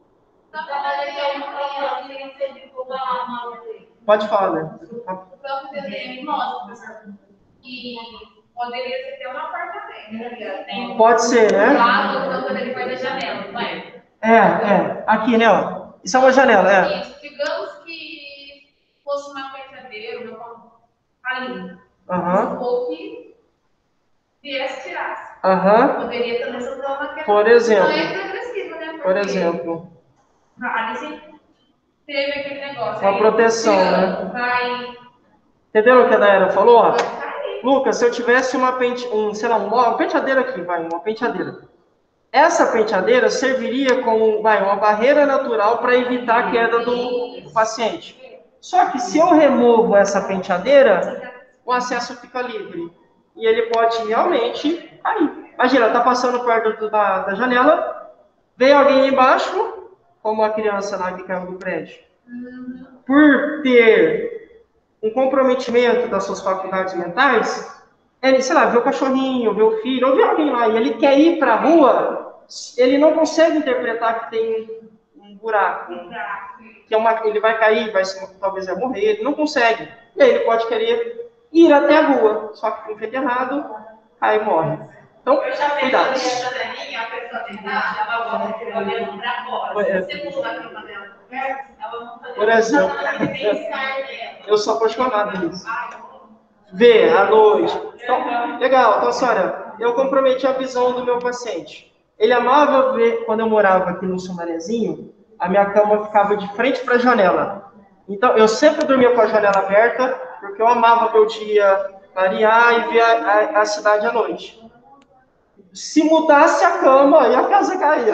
Pode falar, né? O próprio desenho mostra que poderia ser até uma porta-dentro. Tem Pode ser, um né? lado, quando ele vai da janela, não é? É, é. Aqui, né? Ó. Isso é uma janela, é. Isso, digamos que fosse uma penteadeira, uma ali. Aham. Ou que viesse tirasse. Aham. Poderia também ser uma questão. Por exemplo. Não é agressiva, né? Por exemplo. Ali sempre teve aquele negócio. Uma aí, proteção, tirando, né? Vai. Entendeu o que a Dayana falou? Ó? Vai cair. Lucas, se eu tivesse uma pente, um, sei lá, uma penteadeira aqui, vai, uma penteadeira. Essa penteadeira serviria como, vai, uma barreira natural para evitar a queda do paciente. Só que se eu removo essa penteadeira, o acesso fica livre. E ele pode realmente cair. Imagina, tá passando perto da, da janela, vem alguém embaixo, como a criança lá que caiu do prédio. Por ter um comprometimento das suas faculdades mentais, ele, sei lá, vê o cachorrinho, vê o filho, ou vê alguém lá, e ele quer ir para a rua, ele não consegue interpretar que tem um buraco, que é uma, ele vai cair, vai, talvez vai morrer, ele não consegue. E aí ele pode querer ir até a rua, só que com o feito errado, aí morre. Então, Eu já fiz cuidado. a janelinha, a pessoa tem que ela olhando pra fora. É. Você pula na cama dela. Por exemplo, eu sou apaixonado nisso. Ver à noite. Então, legal, então, senhora, eu comprometi a visão do meu paciente. Ele amava ver, quando eu morava aqui no Sumarezinho, a minha cama ficava de frente para a janela. Então, eu sempre dormia com a janela aberta, porque eu amava ver o dia clarear e ver a, a, a cidade à noite. Se mudasse a cama, aí a casa caía.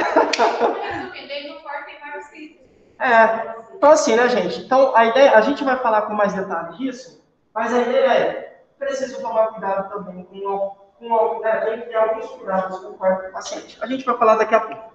É, então assim, né, gente? Então, a ideia, a gente vai falar com mais detalhes disso, mas a ideia é, preciso tomar cuidado também com, com né, tem que ter alguns cuidados com o quarto do paciente. A gente vai falar daqui a pouco.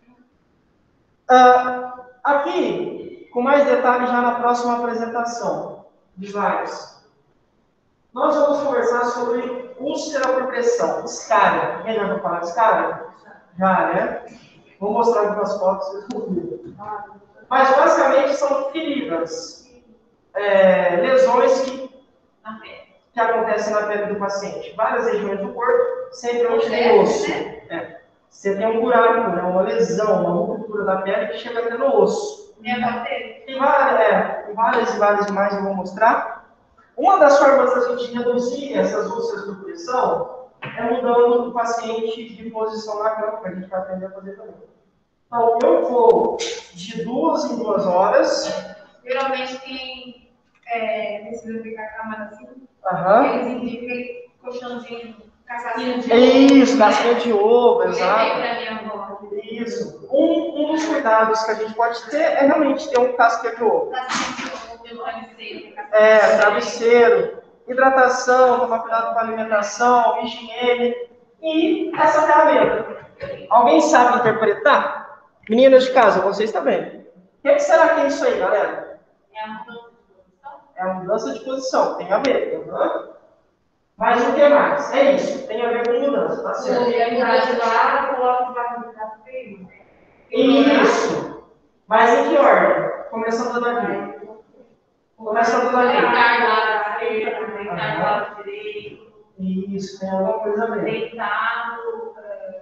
Uh, aqui, com mais detalhes já na próxima apresentação de slides. Nós vamos conversar sobre úlcera por pressão, escária. Quem já ouviu falar de escária? Já, né? Vou mostrar algumas fotos, vocês vão ver. Mas, basicamente, são feridas, é, lesões que, que acontecem na pele do paciente. Várias regiões do corpo, sempre onde tem osso. É. Você tem um buraco, né? Uma lesão, uma ruptura da pele que chega até no osso. Tem várias, é, tem várias e várias imagens que eu vou mostrar. Uma das formas da gente reduzir essas úlceras por pressão é mudando o paciente de posição na cama, que a gente vai aprender a fazer também. Então, eu vou de duas em duas horas. Geralmente, quem é, precisa ficar acamado assim, Aham. eles indicam aquele colchãozinho, cascazinha de ovo. Isso, casquinha de ovo, Eu exato. levei pra minha avó. Isso. Um, um dos cuidados que a gente pode ter é realmente ter um casquinha de ovo. Casquinha de ovo pelo travesseiro. É, travesseiro, hidratação, tomar cuidado com a alimentação, higiene e essa ferramenta. Alguém sabe interpretar? Meninas de casa, vocês também. O que será que é isso aí, galera? É a mudança de posição? É a mudança de posição, tem a ver. Uhum. Mas o que mais? É isso, tem a ver com mudança, tá certo? É mudar de lado, coloca o braço no braço feio. Isso. Mas em que ordem? Começando daqui. Começando daqui. Deitar do lado esquerdo, deitar do lado direito. Isso, tem alguma coisa a ver. Deitado.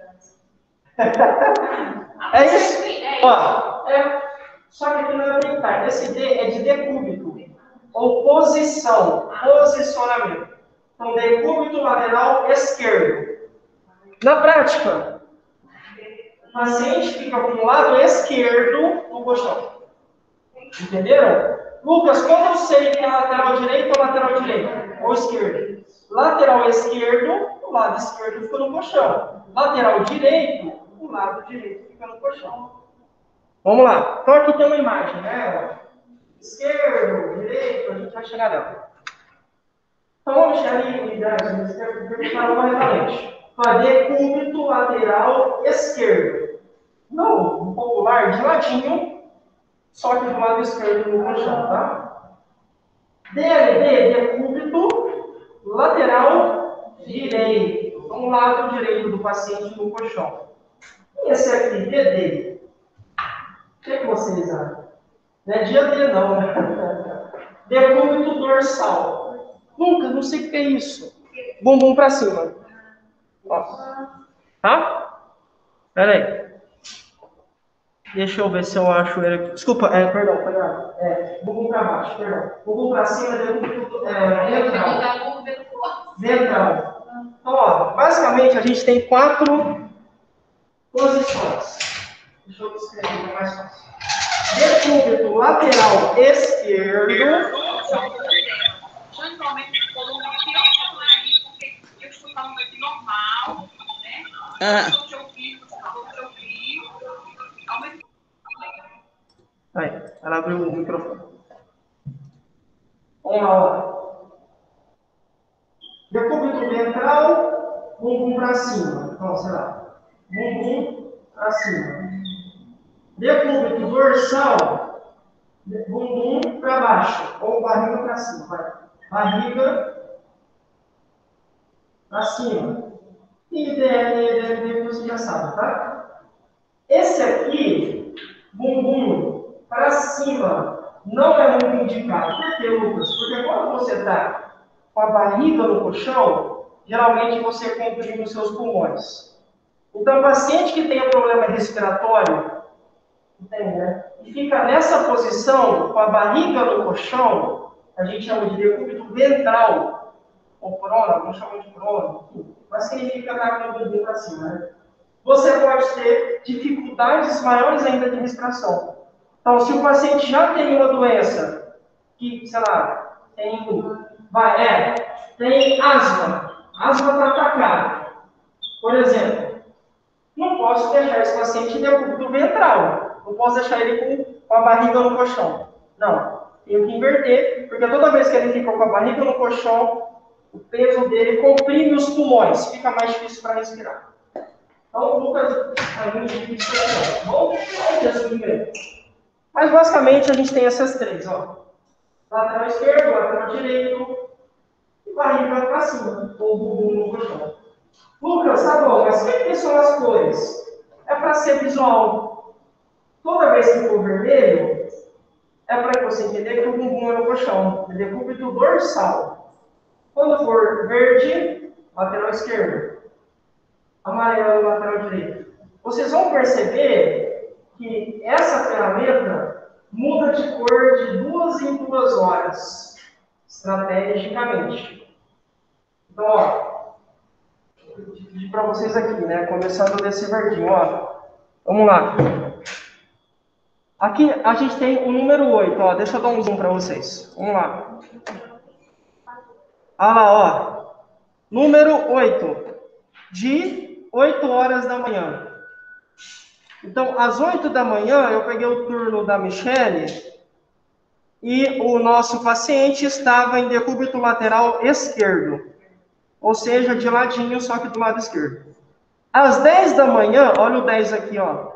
É isso. Ó, é, só que aqui não é deitar. Esse D é de decúbito. Ou posição. Posicionamento. Então, decúbito lateral esquerdo. Na prática, o paciente fica com o lado esquerdo do colchão. Entenderam? Lucas, como eu sei que é lateral direito ou lateral direito? Ou esquerdo? Lateral esquerdo, o lado esquerdo fica no colchão. Lateral direito, o lado direito fica no colchão. Vamos lá. Então aqui tem uma imagem, né? Esquerdo, direito, a gente vai chegar nela. Então vamos chegar ali, perguntar uma revalente. Então, decúbito lateral esquerdo. Não, no popular, de ladinho, só que do lado esquerdo no colchão, tá? D L D, decúbito lateral direito. Então, o lado direito do paciente no colchão. E esse aqui, D D? O que, é que vocês acham? Não é dia D, não, né? Decúbito dorsal. Nunca, não sei o que é isso. Bumbum pra cima. Ó. Tá? Pera aí. Deixa eu ver se eu acho ele aqui. Desculpa, é, perdão, perdão. É, bumbum pra baixo, perdão. Bumbum pra cima, decúbito é, ventral. Ventral. Então, ó, basicamente a gente tem quatro posições. Deixa eu escrever mais fácil. Decúbito lateral esquerdo. Ah. Aí, ela abriu o microfone. Vamos lá, ó. Decúbito ventral, bumbum para cima. Então, sei lá. Bumbum para cima. Decúbito dorsal, bumbum para baixo. Ou barriga para cima. Vai. Barriga para cima. E D L D você já sabe, tá? Esse aqui, bumbum para cima, não é muito indicado. Por que, Lucas? Porque quando você está com a barriga no colchão, geralmente você comprime os seus pulmões. Então, paciente que tenha problema respiratório, tem, né? e fica nessa posição, com a barriga no colchão, a gente chama de decúbito ventral, ou prona, vamos chamar de prona, mas significa dar com o bumbum para cima, né? Você pode ter dificuldades maiores ainda de respiração. Então, se o paciente já tem uma doença, que, sei lá, tem, vai, é, tem asma, asma está atacada, por exemplo, não posso deixar esse paciente em decúbito ventral, não posso deixar ele com, com a barriga no colchão. Não, tenho que inverter, porque toda vez que ele fica com a barriga no colchão, o peso dele comprime os pulmões, fica mais difícil para respirar. Então, o Lucas, a gente divide isso, vamos resumir. Mas basicamente a gente tem essas três, ó. Lateral esquerdo, lateral direito e barriga para cima, ou bumbum no colchão. Lucas, tá bom, mas o que são as cores? É para ser visual. Toda vez que for vermelho, é para você entender que o bumbum é no colchão, é decúbito dorsal. Quando for verde, lateral esquerdo. Amarelo, lateral direito. Vocês vão perceber que essa ferramenta muda de cor de duas em duas horas, estrategicamente. Então, ó, vou dividir para vocês aqui, né? Começando desse verdinho, ó. Vamos lá. Aqui a gente tem o número oito, ó. Deixa eu dar um zoom para vocês. Vamos lá. Olha lá, ó. Número oito. De oito horas da manhã. Então, às oito da manhã, eu peguei o turno da Michele e o nosso paciente estava em decúbito lateral esquerdo. Ou seja, de ladinho, só que do lado esquerdo. Às dez da manhã, olha o dez aqui, ó.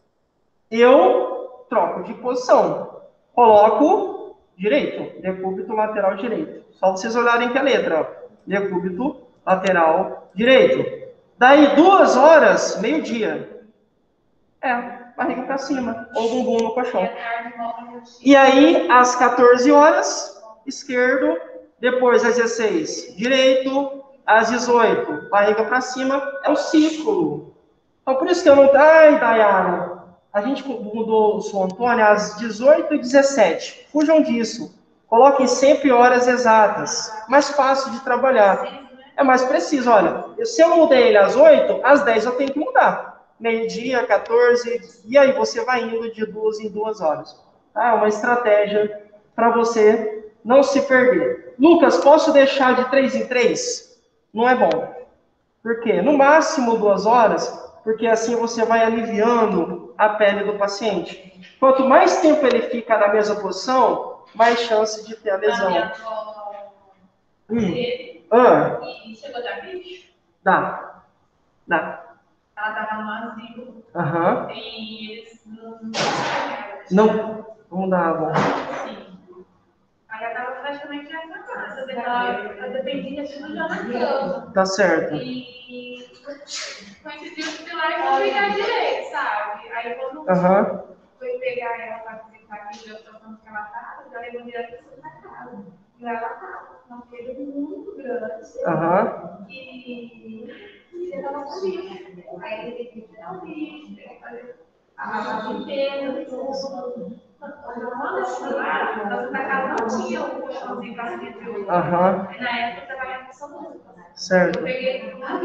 Eu troco de posição. Coloco direito, decúbito lateral direito. Só vocês olharem que a letra, ó. Decúbito lateral direito. Daí, duas horas, meio-dia. É, barriga para cima, ou bumbum no colchão. E aí, às quatorze horas, esquerdo. Depois, às dezesseis, direito. Às dezoito, barriga para cima. É o círculo. Então, por isso que eu não... Ai, Dayana, a gente mudou o São Antônio às dezoito e dezessete. Fujam disso. Coloquem sempre horas exatas. Mais fácil de trabalhar. É mais preciso, olha, se eu mudei ele às oito, às dez eu tenho que mudar. Meio-dia, quatorze, e aí você vai indo de duas em duas horas. Ah, uma estratégia para você não se perder. Lucas, posso deixar de três em três? Não é bom. Por quê? No máximo duas horas, porque assim você vai aliviando a pele do paciente. Quanto mais tempo ele fica na mesma posição, mais chance de ter a lesão. Hum. Ah. E chegou a dar bicho? Dá. Dá. Ela tava no asilo. Aham. E eles não. Não. Vamos dar água. Sim. Aí ela tava praticamente nessa casa. Ela dependia de tudo já na cama. Tá certo. E coincidiu que lá e vou pegar direito, sabe? Aí quando Aham. foi pegar ela pra visitar aqui, eu tô falando que ela tava, já levou direto pra casa. E ela tava. Uma feira muito grande. Aham. E você tava comigo. Aí ele teve que dar um bicho, a limpeza, tudo. Quando eu fui lá, nós na casa não tinha um colchãozinho pra se meter. Aham. Aí na época eu trabalhava com São Paulo. Certo. Eu peguei lá,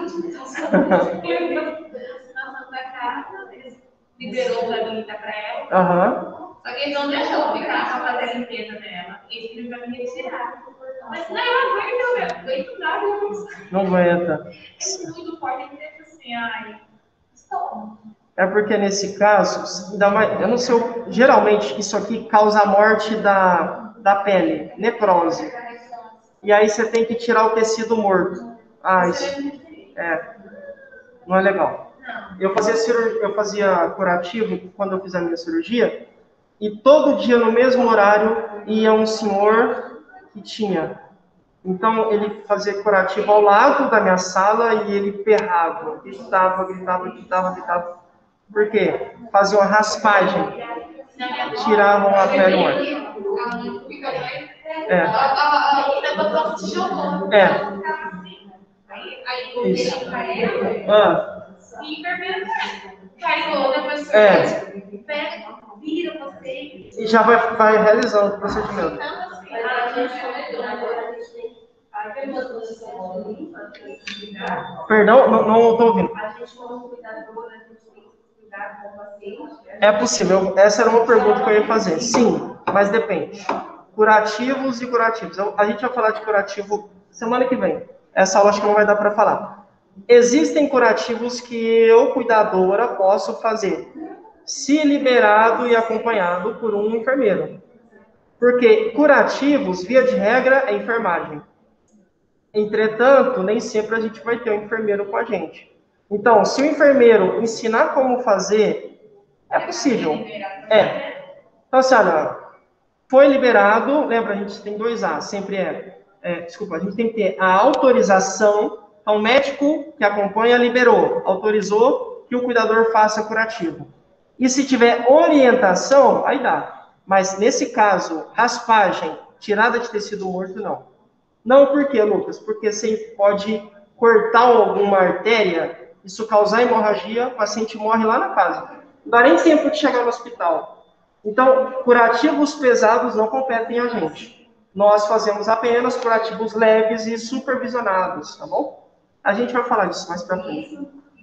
nós na casa, eles liberou pra mim, tá pra ela. Aham. Só que eles não deixou eu ficar pra fazer a limpeza dela. Eles pediram pra me retirar. Mas não, eu aguento, eu aguento nada, eu não sei. Não aguenta. É muito forte, ele deixa assim, ai, estou. É porque nesse caso, ainda mais, eu não sei, geralmente isso aqui causa a morte da, da pele, necrose. E aí você tem que tirar o tecido morto. Ah, isso é, não é legal. Eu fazia, cirurgia, eu fazia curativo quando eu fiz a minha cirurgia, e todo dia no mesmo horário ia um senhor que tinha. Então ele fazia curativo ao lado da minha sala e ele perrava, gritava, gritava, gritava, gritava. Por quê? Fazia uma raspagem, tiravam a pele morta. É. É. Isso. Ah. E enfermeira carregou, depois É. pega, vira você, E já vai, vai realizando o procedimento. Perdão, não estou ouvindo. É possível. Essa era uma pergunta que eu ia fazer. Sim, mas depende. Curativos e curativos. A gente vai falar de curativo semana que vem. Essa aula acho que não vai dar para falar. Existem curativos que eu, cuidadora, posso fazer, se liberado e acompanhado por um enfermeiro. Porque curativos, via de regra, é enfermagem. Entretanto, nem sempre a gente vai ter um enfermeiro com a gente. Então, se o enfermeiro ensinar como fazer, é possível. É. Então, assim, olha, foi liberado, lembra, a gente tem dois A, sempre é, é, desculpa, a gente tem que ter a autorização. Então, o médico que acompanha liberou, autorizou que o cuidador faça curativo. E se tiver orientação, aí dá. Mas, nesse caso, raspagem, tirada de tecido morto, não. Não por quê, Lucas? Porque você pode cortar alguma artéria, isso causar hemorragia, o paciente morre lá na casa. Não dá nem tempo de chegar no hospital. Então, curativos pesados não competem a gente. Nós fazemos apenas curativos leves e supervisionados, tá bom? A gente vai falar disso mais pra frente.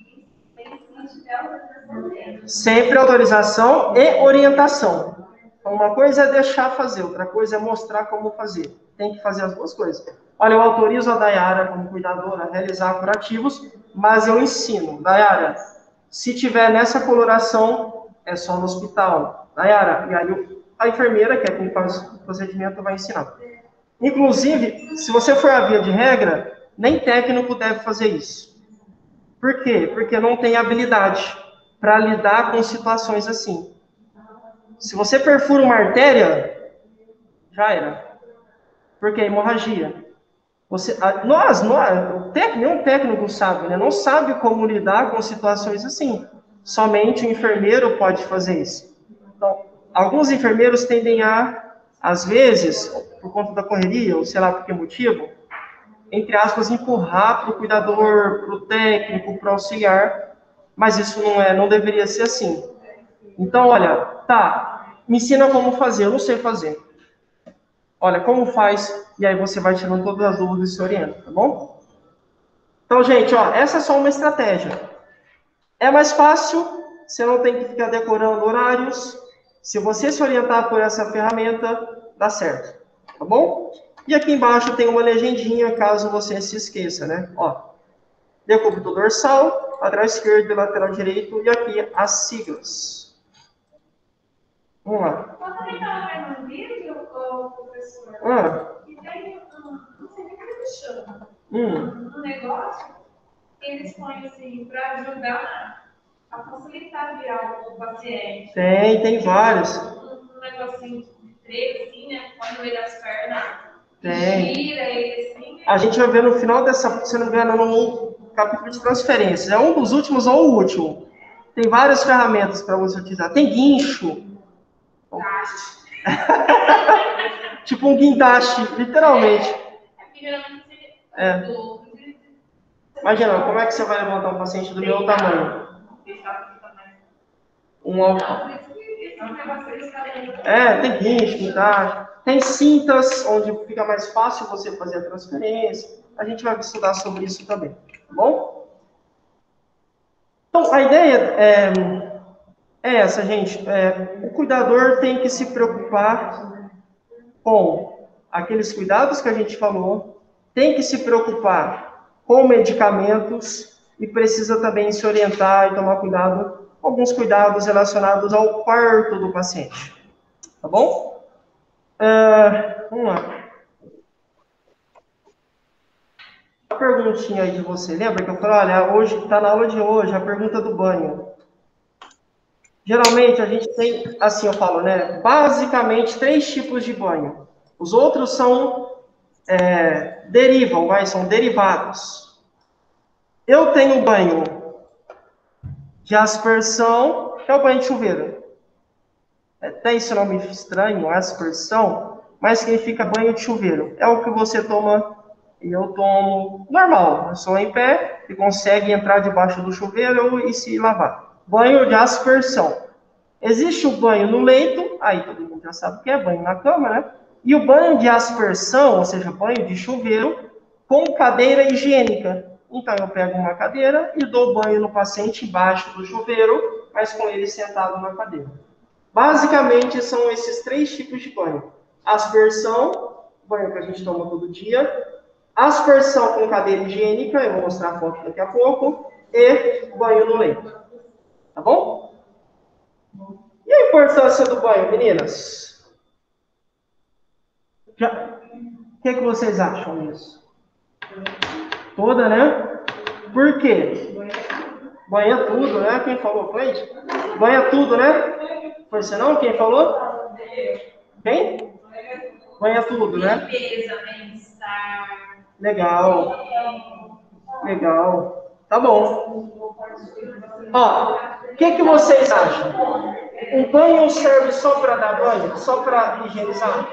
Sempre autorização e orientação. Então, uma coisa é deixar fazer, outra coisa é mostrar como fazer. Tem que fazer as duas coisas. Olha, eu autorizo a Dayara, como cuidadora, a realizar curativos, mas eu ensino. Dayara, se tiver nessa coloração, é só no hospital. Dayara, e aí a enfermeira, que é quem faz o procedimento, vai ensinar. Inclusive, se você for a via de regra, nem técnico deve fazer isso. Por quê? Porque não tem habilidade para lidar com situações assim. Se você perfura uma artéria, já era. Porque é hemorragia. Você, a, nós, nós, o técnico, nenhum técnico sabe, né? Não sabe como lidar com situações assim. Somente o enfermeiro pode fazer isso. Então, alguns enfermeiros tendem a, às vezes, por conta da correria, ou sei lá por que motivo, entre aspas, empurrar para o cuidador, para o técnico, para o auxiliar, mas isso não é, não deveria ser assim. Então, olha, tá, me ensina como fazer, eu não sei fazer. Olha, como faz, e aí você vai tirando todas as dúvidas e se orienta, tá bom? Então, gente, ó, essa é só uma estratégia. É mais fácil, você não tem que ficar decorando horários. Se você se orientar por essa ferramenta, dá certo, tá bom? E aqui embaixo tem uma legendinha, caso você se esqueça, né? Ó, decúbito dorsal, lateral esquerdo e lateral direito, e aqui as siglas. Vamos lá. Quando ele estava vendo um vídeo, o professor, Ah. e tem um, não sei nem como ele chama, Hum. um negócio que eles põem assim para ajudar a facilitar virar o paciente. Tem, tem vários. Um, um negocinho de treco, assim, né? Quando ele as pernas, Tem. gira ele assim. Né? A gente vai ver no final dessa, se não me engano, no capítulo de transferências. É um dos últimos ou o último. Tem várias ferramentas para você utilizar. Tem guincho. Tipo um guindaste, literalmente. É. Imagina, como é que você vai levantar um paciente do meu tamanho? Um É, tem guincho, guindaste. Tem cintas, onde fica mais fácil você fazer a transferência. A gente vai estudar sobre isso também, tá bom? Então, a ideia é, é essa, gente. É, o cuidador tem que se preocupar com aqueles cuidados que a gente falou, tem que se preocupar com medicamentos e precisa também se orientar e tomar cuidado, alguns cuidados relacionados ao parto do paciente. Tá bom? Uh, vamos lá. A perguntinha aí de você, lembra que eu falei, olha, hoje está na aula de hoje, a pergunta do banho. Geralmente a gente tem, assim eu falo, né, basicamente três tipos de banho. Os outros são, é, derivam, vai, são derivados. Eu tenho banho de aspersão, que é o banho de chuveiro. Tem esse nome estranho, aspersão, mas significa banho de chuveiro. É o que você toma e eu tomo normal. Eu sou em pé e consegue entrar debaixo do chuveiro e se lavar. Banho de aspersão. Existe o banho no leito, aí todo mundo gente já sabe o que é banho na cama, né? E o banho de aspersão, ou seja, banho de chuveiro, com cadeira higiênica. Então, eu pego uma cadeira e dou banho no paciente embaixo do chuveiro, mas com ele sentado na cadeira. Basicamente, são esses três tipos de banho. Aspersão, banho que a gente toma todo dia. Aspersão com cadeira higiênica, eu vou mostrar a foto daqui a pouco. E banho no leito. Tá bom? E a importância do banho, meninas? Já... O que, é que vocês acham disso? Toda, né? Por quê? Banha tudo, né? Quem falou, Cleide? Banha tudo, né? Foi você não? Quem falou? Quem? Banha tudo, né? Limpeza, bem-estar. Legal. Legal. Tá bom. Ó, o que, que vocês acham? O banho serve só para dar banho? Só para higienizar?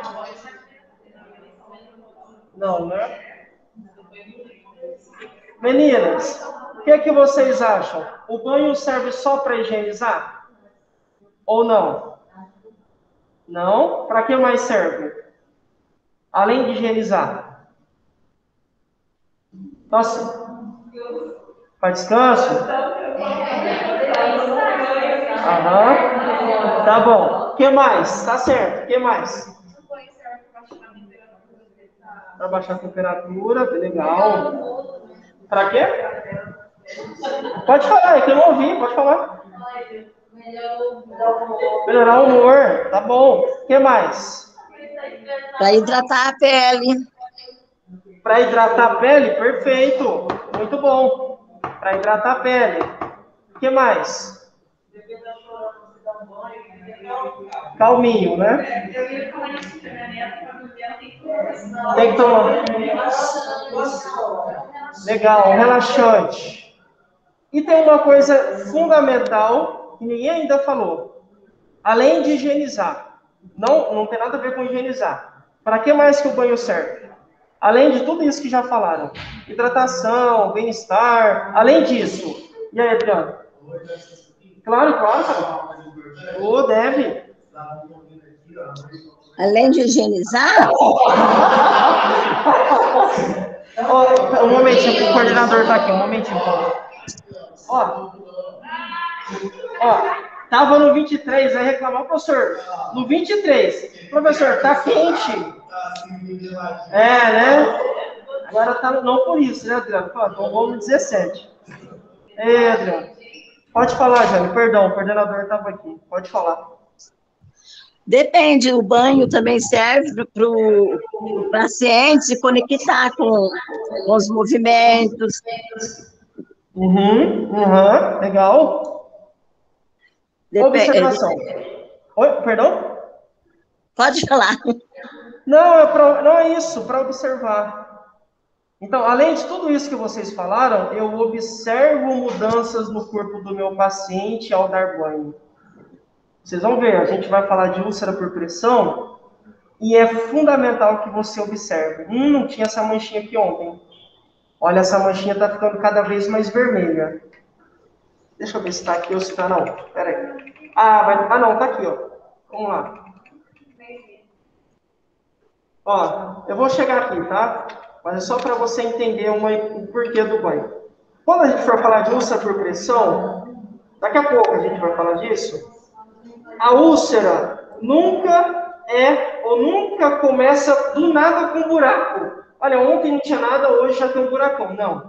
Não, né? Meninas, o que, que vocês acham? O banho serve só para higienizar? Ou não? Não? Para que mais serve? Além de higienizar? Nossa. Para descanso? Aham. Tá bom. O que mais? Tá certo. O que mais? Para baixar a temperatura. Legal. Para quê? Pode falar, é que eu não ouvi. Pode falar. Melhorar o humor. Tá bom. O que mais? Para hidratar a pele. Para hidratar a pele? Perfeito. Muito bom. Para hidratar a pele. O que mais? Calminho, né? Tem que tomar. Legal, relaxante. E tem uma coisa fundamental que ninguém ainda falou. Além de higienizar. Não, não tem nada a ver com higienizar. Para que mais que o banho serve? Além de tudo isso que já falaram. Hidratação, bem-estar. Além disso. E aí, Adriano? Claro, claro. Ô, deve. Além de higienizar? Ó, um momentinho, o coordenador tá aqui, um momentinho. Ó, ó, tava no vinte e três, aí reclamou, professor, no vinte e três, professor, tá quente. É, né? Agora tá, não por isso, né, Adriano? Pô, então vamos no dezessete. É, Adriano. Pode falar, Jane, perdão, o coordenador estava aqui, pode falar. Depende, o banho também serve para o paciente se conectar com, com os movimentos. Uhum, uhum, legal. Dep Observação. Oi, perdão? Pode falar. Não, é pra, não é isso, para observar. Então, além de tudo isso que vocês falaram, eu observo mudanças no corpo do meu paciente ao dar banho. Vocês vão ver, a gente vai falar de úlcera por pressão, e é fundamental que você observe. Hum, não tinha essa manchinha aqui ontem. Olha, essa manchinha está ficando cada vez mais vermelha. Deixa eu ver se está aqui ou se está não. Espera aí. Ah, vai... ah, não, está aqui, ó. Vamos lá. Ó, eu vou chegar aqui, tá? Mas é só para você entender uma, o porquê do banho. Quando a gente for falar de úlcera por pressão, daqui a pouco a gente vai falar disso. A úlcera nunca é ou nunca começa do nada com buraco. Olha, ontem não tinha nada, hoje já tem um buracão. Não.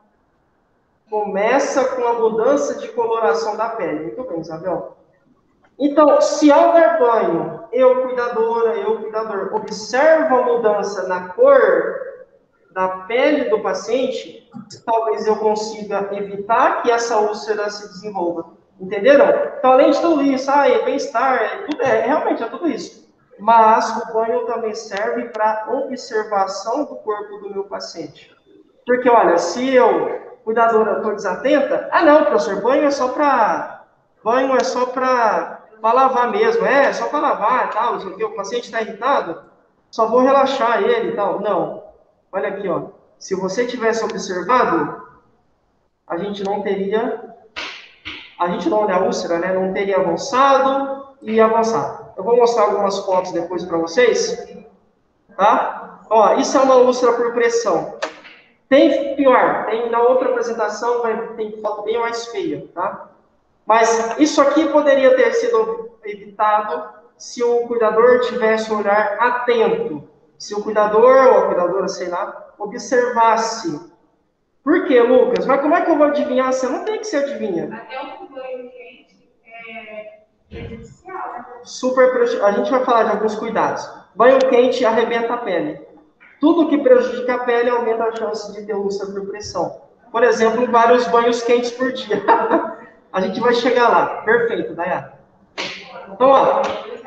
Começa com a mudança de coloração da pele. Muito bem, Isabel. Então, se ao dar banho, eu, cuidadora, eu, cuidador, observo a mudança na cor da pele do paciente, talvez eu consiga evitar que essa úlcera se desenvolva. Entenderam? Então, além de tudo isso, ah, é bem-estar, é, tudo, é, realmente é tudo isso. Mas o banho também serve para observação do corpo do meu paciente. Porque, olha, se eu, cuidadora, estou desatenta, ah, não, professor, banho é só para banho é só para lavar mesmo, é, só para lavar e tal, não sei o quê, o paciente está irritado, só vou relaxar ele e tal. Não. Olha aqui, ó. Se você tivesse observado, a gente não teria... A gente não, né, a úlcera, né, não teria avançado e avançado. eu vou mostrar algumas fotos depois para vocês, tá? Ó, isso é uma úlcera por pressão. Tem pior, tem na outra apresentação, vai, tem foto bem mais feia, tá? Mas isso aqui poderia ter sido evitado se o cuidador tivesse um olhar atento. Se o cuidador, ou a cuidadora, sei lá, observasse. Por quê, Lucas? Mas como é que eu vou adivinhar? Você não tem que se adivinha. Até um banho quente é prejudicial, né? Super prejudicial. A gente vai falar de alguns cuidados. Banho quente arrebenta a pele. Tudo que prejudica a pele aumenta a chance de ter úlcera por pressão. Por exemplo, vários banhos quentes por dia. A gente vai chegar lá. Perfeito, Dayana. Então, ó.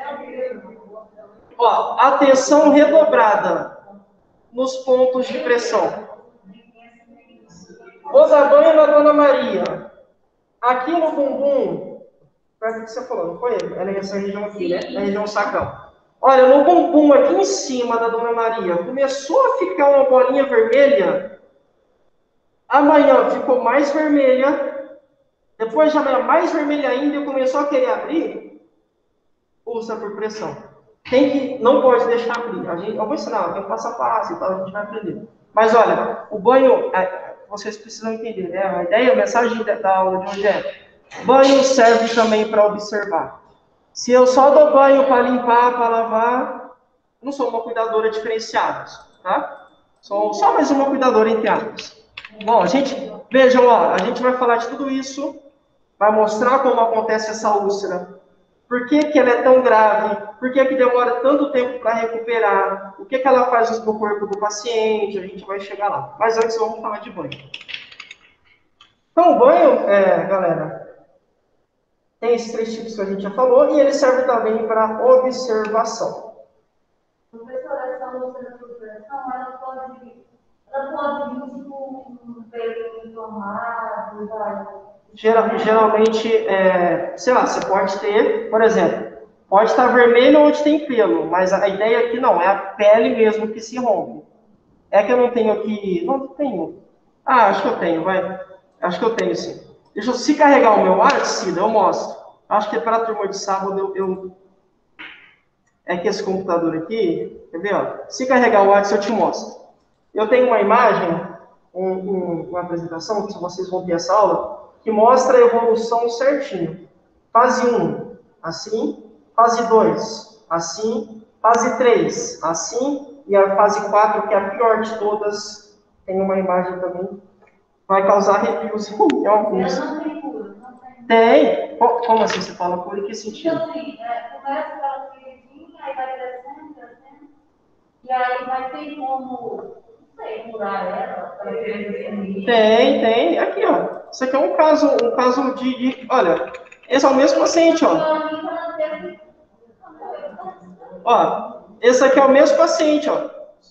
Ó, atenção redobrada nos pontos de pressão. Vou dar banho na Dona Maria. Aqui no bumbum, perto do que você falou, não foi? É nessa região aqui, né? Na região sacral. Olha, no bumbum aqui em cima da Dona Maria, começou a ficar uma bolinha vermelha. Amanhã ficou mais vermelha. Depois de amanhã mais vermelha ainda e começou a querer abrir. Úlcera por pressão. Tem que, não pode deixar abrir. A gente, eu vou ensinar, tem passo a passo e tal, a gente vai aprender. Mas olha, o banho, é, vocês precisam entender, né? A ideia, a mensagem da aula de hoje é: banho serve também para observar. Se eu só dou banho para limpar, para lavar, eu não sou uma cuidadora diferenciada, tá? Sou só mais uma cuidadora entre aspas. Bom, a gente, vejam, ó, a gente vai falar de tudo isso, vai mostrar como acontece essa úlcera. Por que, que ela é tão grave? Por que, que demora tanto tempo para recuperar? O que, que ela faz no corpo do paciente? A gente vai chegar lá. Mas antes vamos falar de banho. Então, o banho, é, galera, tem esses três tipos que a gente já falou, e ele serve também para observação. Professora, essa úlcera por pressão, ela pode, ela pode vir tipo um peito inflamado, vai. Geral, geralmente, é, sei lá, você pode ter, por exemplo, pode estar vermelho onde tem pelo, mas a ideia aqui não, é a pele mesmo que se rompe. É que eu não tenho aqui, não tenho. Ah, acho que eu tenho, vai. Acho que eu tenho sim. Deixa eu, se carregar o meu WhatsApp, Cida, eu mostro. Acho que é para a turma de sábado, eu, eu... É que esse computador aqui, quer ver, ó? Se carregar o WhatsApp, eu te mostro. Eu tenho uma imagem, um, um, uma apresentação, que vocês vão ter essa aula, que mostra a evolução certinho. Fase um, assim. Fase dois, assim. Fase três, assim. E a fase quatro, que é a pior de todas, tem uma imagem também. Vai causar arrepios em alguns. Ela não tem cura, não tem. Tem. Como assim você fala cura? Em que sentido? Então, assim, é, começa pela queridinha, aí vai crescendo, crescendo. E aí vai ter como, não sei, curar ela, para ver. Tem, tem. Aqui, ó. Isso aqui é um caso, um caso de, de... Olha, esse é o mesmo paciente, ó. Ó, esse aqui é o mesmo paciente, ó.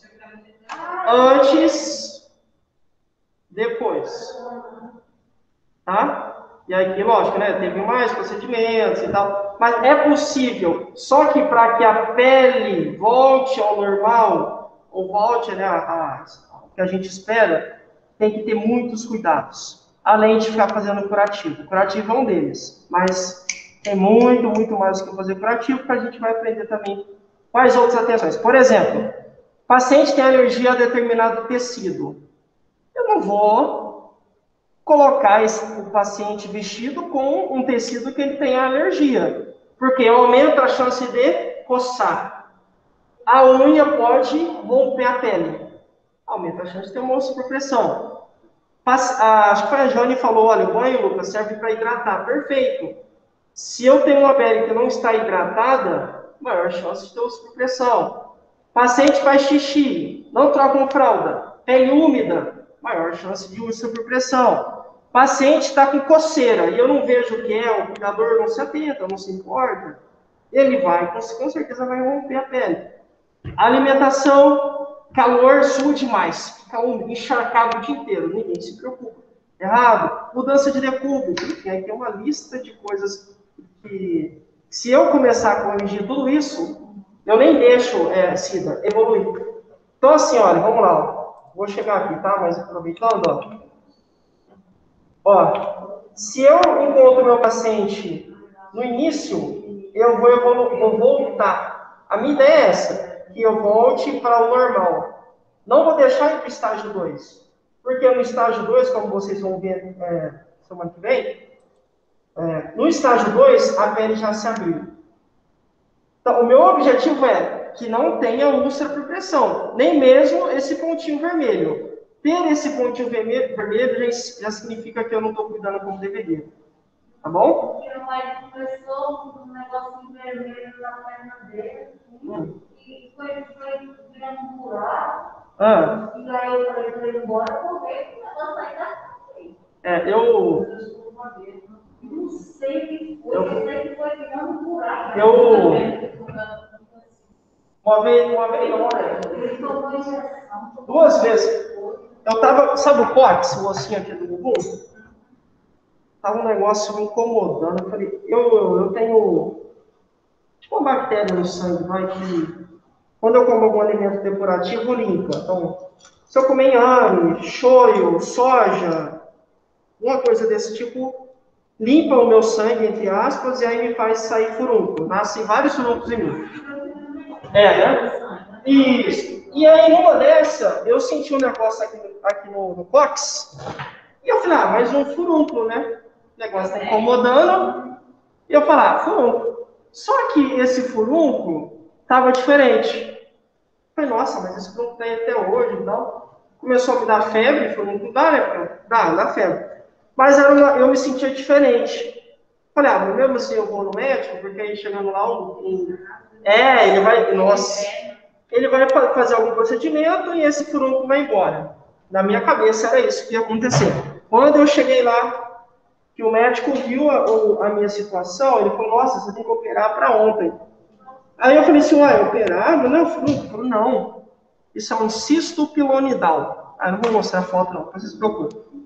Antes, depois. Tá? E aqui, lógico, né? Teve mais procedimentos e tal. Mas é possível. Só que para que a pele volte ao normal, ou volte, né, a, a, o que a gente espera, tem que ter muitos cuidados. Além de ficar fazendo curativo. Curativo é um deles. Mas tem muito, muito mais do que fazer curativo, que a gente vai aprender também quais outras atenções. Por exemplo, o paciente tem alergia a determinado tecido. Eu não vou colocar esse, o paciente vestido com um tecido que ele tenha alergia, porque aumenta a chance de coçar. A unha pode romper a pele, aumenta a chance de ter uma úlcera por pressão. Acho que foi a Jane falou, olha, o banho, Lucas, serve para hidratar. Perfeito. Se eu tenho uma pele que não está hidratada, maior chance de ter úlcera por pressão. Paciente faz xixi, não trocam fralda, pele úmida, maior chance de úlcera por pressão. Paciente está com coceira e eu não vejo o que é, o cuidador não se atenta, não se importa, ele vai, com certeza vai romper a pele. Alimentação, calor, sua demais, fica úmido, encharcado o dia inteiro, ninguém se preocupa. Errado. Mudança de decúbito, enfim, aí tem uma lista de coisas que, se eu começar a corrigir tudo isso, eu nem deixo, é, Cida, evoluir. Então, assim, olha, vamos lá, ó. Vou chegar aqui, tá? Mas aproveitando, ó. Ó, se eu encontro meu paciente no início, eu vou, evolu vou voltar. A minha ideia é essa, que eu volte para o normal. Não vou deixar ir para o estágio dois. Porque no estágio dois, como vocês vão ver é, semana que vem, é, no estágio dois, a pele já se abriu. Então, o meu objetivo é que não tenha úlcera por pressão, nem mesmo esse pontinho vermelho. Ter esse pontinho vermelho, vermelho já, já significa que eu não estou cuidando como deveria. Tá bom? Porque o pai começou um negocinho vermelho na perna dele, hum. E foi, foi virando um buraco. Ah. E aí eu falei para ele embora, eu vou ver que o negócio aí tá assim. É, eu. Não sei o que foi, eu sei que foi virando um buraco. Eu. Uma vez, uma vez não, né? Ele tomou injeção. Duas vezes. Eu tava, sabe o cóccix, o ossinho aqui do bumbum? Tava um negócio me incomodando. Eu falei, eu, eu, eu tenho tipo uma bactéria no sangue, vai que quando eu como algum alimento depurativo, limpa. Então, se eu comer inhame, shoyu, soja, uma coisa desse tipo, limpa o meu sangue, entre aspas, e aí me faz sair furúnculo. Nascem vários furúnculos em mim. É, né? Isso. E aí, numa dessa, eu senti um negócio aqui, aqui no, no cóccix, e eu falei, ah, mais um furúnculo, né? O negócio está incomodando. E eu falei, ah, furúnculo. Só que esse furúnculo estava diferente. Eu falei, nossa, mas esse furúnculo tem até hoje, então. Começou a me dar febre, furúnculo dá, né? Dá, dá febre. Mas era uma, eu me sentia diferente. Falei, ah, mas mesmo assim eu vou no médico, porque aí chegando lá, um, um, é, ele vai, nossa, ele vai fazer algum procedimento e esse furúnculo vai embora. Na minha cabeça era isso que ia acontecer. Quando eu cheguei lá, que o médico viu a, a minha situação, ele falou, nossa, você tem que operar para ontem. Aí eu falei assim, ué, operar? Mas não é furúnculo? Ele falou, não, isso é um cisto pilonidal. Ah, não vou mostrar a foto não, vocês procuram.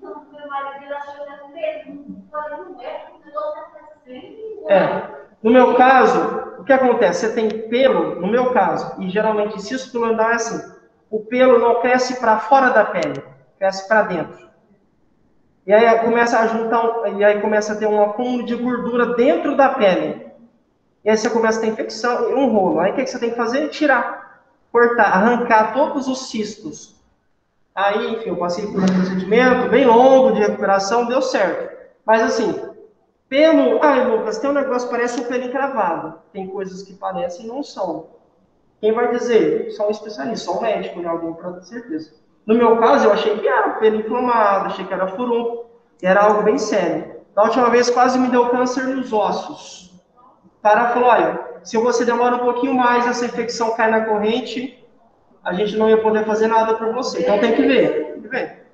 É, no meu caso, o que acontece? Você tem pelo, no meu caso, e geralmente cisto pilonidal é assim, o pelo não cresce para fora da pele, cresce para dentro. E aí começa a juntar, e aí começa a ter um acúmulo de gordura dentro da pele. E aí você começa a ter infecção e um rolo. Aí o que você tem que fazer? Tirar, cortar, arrancar todos os cistos. Aí, enfim, eu passei por um procedimento bem longo de recuperação, deu certo. Mas assim, pelo... Ai, Lucas, tem um negócio que parece um pelo encravado. Tem coisas que parecem e não são. Quem vai dizer? Só um especialista, só um médico, né? Alguém para ter certeza. No meu caso, eu achei que era pelo inflamado, achei que era furúnculo, e era algo bem sério. Da última vez, quase me deu câncer nos ossos. O cara falou, olha, se você demora um pouquinho mais, essa infecção cai na corrente, a gente não ia poder fazer nada por você. Então tem que ver, tem que ver.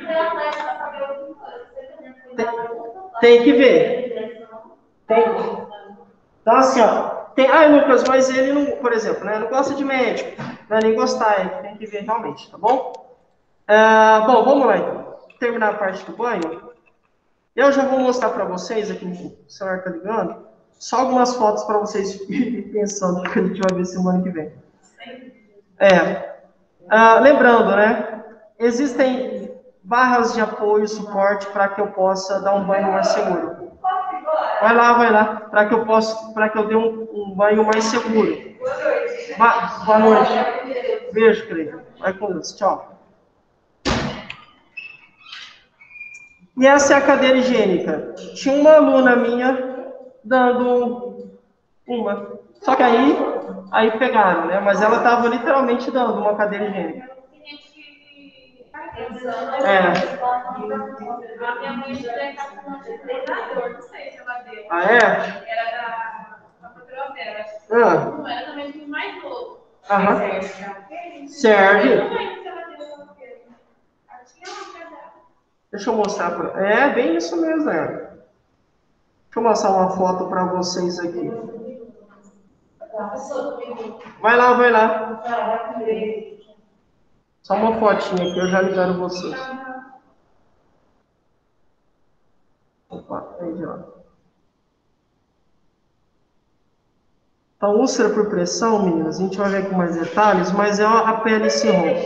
Tem, tem que ver. Tem. Então assim, ó, tem, ah, Lucas, mas ele não, por exemplo, né, não gosta de médico, não é nem gostar, ele tem que ver realmente, tá bom? Ah, bom, vamos lá então. Terminar a parte do banho. Eu já vou mostrar para vocês aqui no celular, tá ligando? Só algumas fotos para vocês irem pensando que a gente vai ver semana que vem. É. Ah, lembrando, né? Existem barras de apoio, suporte para que eu possa dar um banho mais seguro. Vai lá, vai lá, para que eu possa, para que eu dê um, um banho mais seguro. Ba Boa noite. Beijo, querido. Vai com Deus. Tchau. E essa é a cadeira higiênica. Tinha uma aluna minha dando uma. Só que aí, aí pegaram, né? Mas ela estava literalmente dando uma cadeira higiênica. É. A minha mãe já está com um treinador, não sei se ela deu. Ah, é? Era da patroa dela. Ah. Não era também do mais novo. Aham. Serve. Serve. Eu não lembro se ela deu uma vez. Tinha uma cadela. Deixa eu mostrar para. É, bem isso mesmo, é. Deixa eu mostrar uma foto para vocês aqui. Vai lá, vai lá. Só uma fotinha aqui, eu já libero vocês. Opa, aí já. Então, úlcera por pressão, meninas, a gente vai ver com mais detalhes, mas é a pele se rompe.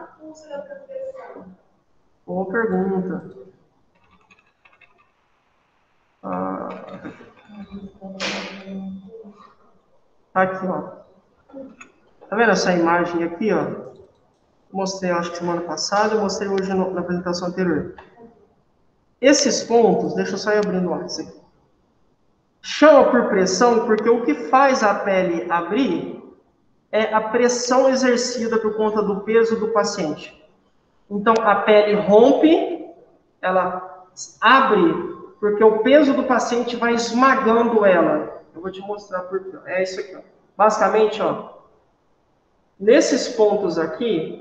Boa pergunta. Ah. Aqui, ó. Tá vendo essa imagem aqui, ó? Mostrei, acho que semana passada, eu mostrei hoje no, na apresentação anterior. Esses pontos, deixa eu só ir abrindo lá, isso aqui. Chama por pressão porque o que faz a pele abrir é a pressão exercida por conta do peso do paciente. Então, a pele rompe, ela abre, porque o peso do paciente vai esmagando ela. Eu vou te mostrar por quê. É isso aqui, ó. Basicamente, ó, nesses pontos aqui,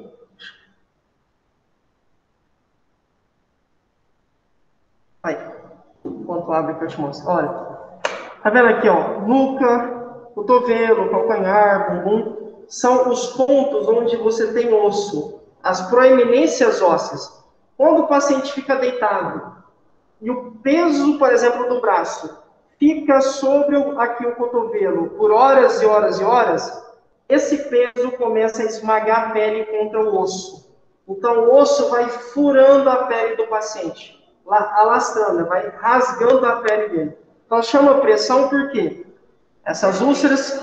aí, enquanto abre que eu te mostro. Olha, tá vendo aqui, ó, nuca, cotovelo, calcanhar, bumbum, são os pontos onde você tem osso, as proeminências ósseas. Quando o paciente fica deitado e o peso, por exemplo, do braço fica sobre o, aqui o cotovelo por horas e horas e horas, esse peso começa a esmagar a pele contra o osso. Então, o osso vai furando a pele do paciente, alastrando, vai rasgando a pele dele. Então, chama pressão por quê? Essas úlceras...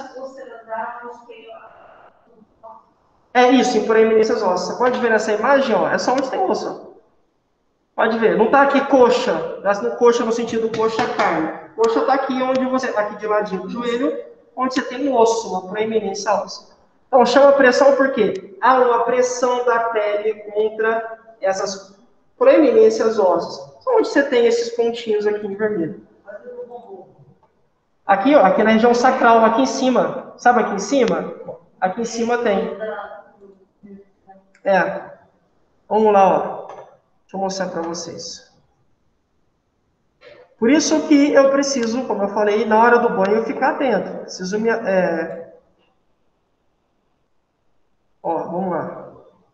É isso, em proeminências ósseas. Você pode ver nessa imagem, ó, é só onde tem osso. Pode ver, não está aqui coxa, coxa no sentido coxa carne. Coxa está aqui onde você, aqui de ladinho do joelho, onde você tem um osso, uma proeminência óssea. Então, chama pressão por quê? Há uma pressão da pele contra essas proeminências ósseas. Então, onde você tem esses pontinhos aqui em vermelho. Aqui, ó, aqui na região sacral, aqui em cima. Sabe aqui em cima? Aqui em cima tem. É. Vamos lá, ó. Deixa eu mostrar para vocês. Por isso que eu preciso, como eu falei, na hora do banho, ficar atento. Preciso me... É... Ó, vamos lá.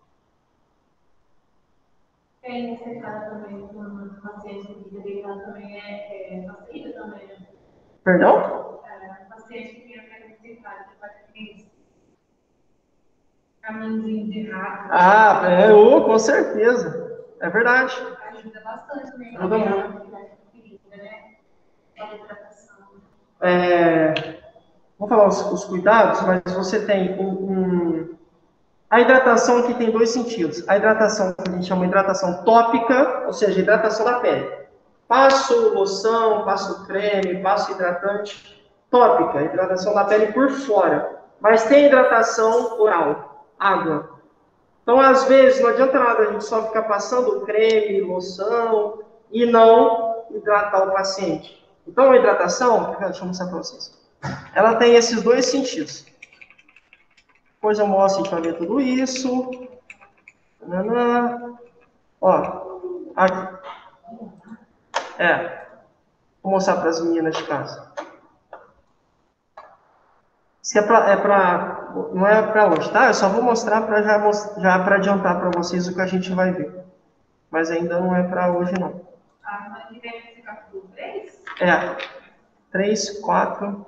É necessário também, quando o paciente fica deitado também, é, é facilita também, né? Perdão? É, o paciente que fica necessário, que faz aqueles caminhozinhos de rato. Ah, é, oh, com certeza. É verdade. Ajuda bastante, né? Ajuda muito. Né? A hidratação. É, vou falar os, os cuidados, mas você tem um, um... A hidratação aqui tem dois sentidos. A hidratação que a gente chama de hidratação tópica, ou seja, hidratação da pele. Passo loção, passo creme, passo hidratante. Tópica, hidratação da pele por fora. Mas tem hidratação oral, água. Então, às vezes, não adianta nada a gente só ficar passando creme, loção e não hidratar o paciente. Então, a hidratação, deixa eu mostrar para vocês. Ela tem esses dois sentidos. Depois eu mostro, a gente vai ver tudo isso. Ó, aqui. É. Vou mostrar para as meninas de casa. Isso é para, é pra, não é para hoje, tá? Eu só vou mostrar para já, já para adiantar para vocês o que a gente vai ver. Mas ainda não é para hoje, não. Ah, mas que vem esse capítulo três? É. três, quatro.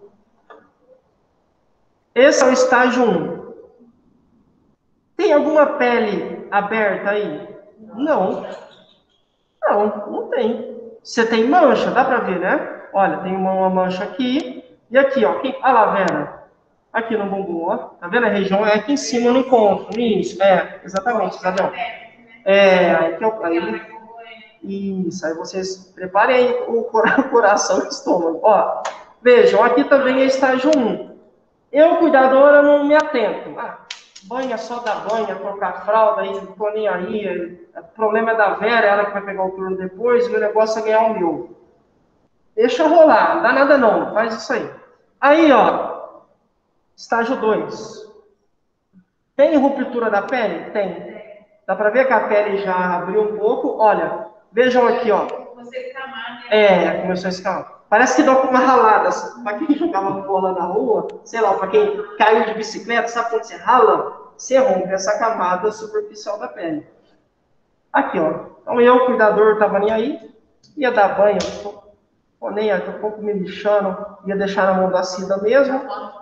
Esse é o estágio um. Tem alguma pele aberta aí? Não. Não, não tem. Você tem mancha, dá para ver, né? Olha, tem uma, uma mancha aqui. E aqui, ó. Olha lá, Vera. Aqui no bumbum, ó. Tá vendo a região? É aqui em cima no encontro. Isso, é. Exatamente, Isabel. É, aí que eu... Aí, isso, aí vocês preparem o coração e o estômago. Ó, vejam, aqui também é estágio um. Eu, cuidadora, não me atento. Ah, banha só da banha, trocar fralda, aí não tô nem aí. O problema é da Vera, ela que vai pegar o turno depois, o meu negócio é ganhar o meu. Deixa rolar, não dá nada não, faz isso aí. Aí, ó, estágio dois. Tem ruptura da pele? Tem. Dá pra ver que a pele já abriu um pouco? Olha, vejam aqui, ó. Você escamar, né? É, começou a escamar. Parece que dá uma ralada. Para quem jogava bola na rua, sei lá, para quem caiu de bicicleta, sabe quando você rala? Você rompe essa camada superficial da pele. Aqui, ó. Então eu, cuidador, tava nem aí. Ia dar banho. Pô, nem aí, tô um pouco me lixando. Ia deixar na mão da Cida mesmo.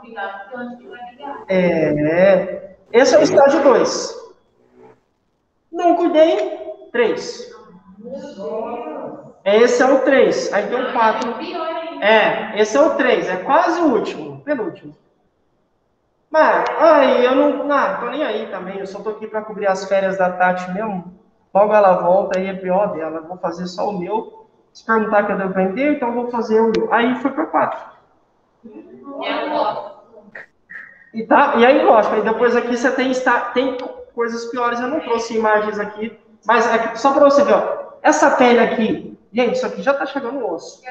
É. Esse é o estágio dois. Não cuidei. três. Esse é o três. Aí tem o quatro. É, esse é o três. É quase o último. Penúltimo. Mas, aí, eu não, não, tô nem aí também, eu só tô aqui para cobrir as férias da Tati mesmo. Logo ela volta, aí é pior dela, vou fazer só o meu. Se perguntar que eu devo vender, então eu vou fazer o meu. Aí foi para quatro. E, tá, e aí, lógico, aí depois aqui você tem, tem coisas piores, eu não trouxe imagens aqui, mas aqui, só para você ver, ó, essa pele aqui, gente, isso aqui já tá chegando no osso.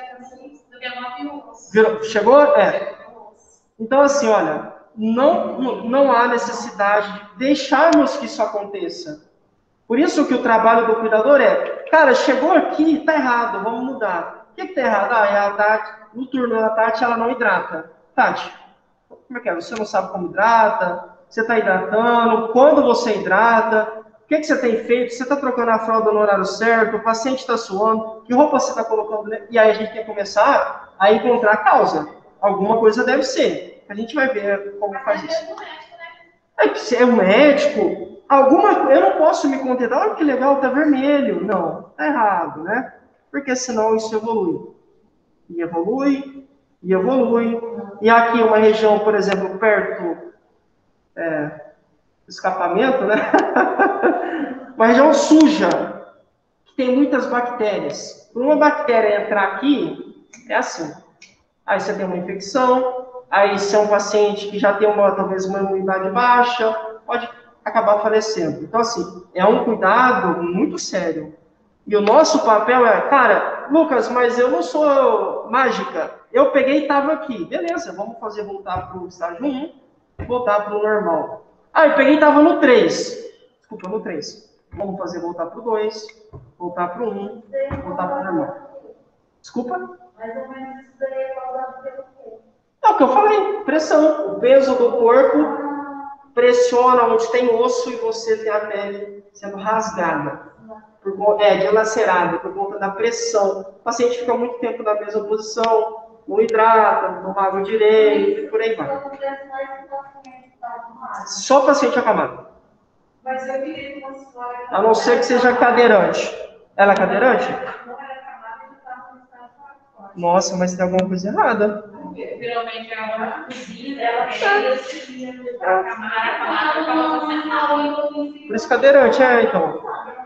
Virou, chegou? É. Então, assim, olha, não, não há necessidade de deixarmos que isso aconteça. Por isso que o trabalho do cuidador é, cara, chegou aqui, tá errado, vamos mudar. O que que tá errado? Ah, é a Tati, no turno da Tati, ela não hidrata. Tati, como é que é? Você não sabe como hidrata? Você está hidratando? Quando você hidrata? O que, que você tem feito? Você está trocando a fralda no horário certo? O paciente está suando? Que roupa você está colocando? E aí a gente tem que começar a encontrar a causa. Alguma coisa deve ser. A gente vai ver como faz isso. É que se é um médico, alguma, eu não posso me contentar. Olha que legal, tá vermelho. Não, tá errado, né? Porque senão isso evolui. E evolui, e evolui. E aqui uma região, por exemplo, perto é, do escapamento, né? Uma região suja, que tem muitas bactérias. Para uma bactéria entrar aqui, é assim. Aí você tem uma infecção, aí se é um paciente que já tem uma, talvez uma imunidade baixa, pode acabar falecendo. Então, assim, é um cuidado muito sério. E o nosso papel é, cara, Lucas, mas eu não sou mágica. Eu peguei e estava aqui. Beleza, vamos fazer voltar para o estágio um, voltar para o normal. Ah, eu peguei e estava no três. Desculpa, no três. Vamos fazer voltar para o dois, voltar para o um, voltar para o normal. Desculpa? Mais ou menos isso daí é causado pelo quê? É o que eu falei, pressão. O peso do corpo pressiona onde tem osso e você tem a pele sendo rasgada. Por, é, dilacerada, por conta da pressão. O paciente fica muito tempo na mesma posição, não hidrata, não toma água direito, e por aí vai. Só paciente acamado. Mas eu queria que você fale. A não ser que seja cadeirante. Ela é cadeirante? Nossa, mas tem alguma coisa errada. Geralmente ela vai na cozinha, ela chega, a camada, a camada, Por isso cadeirante, é, então.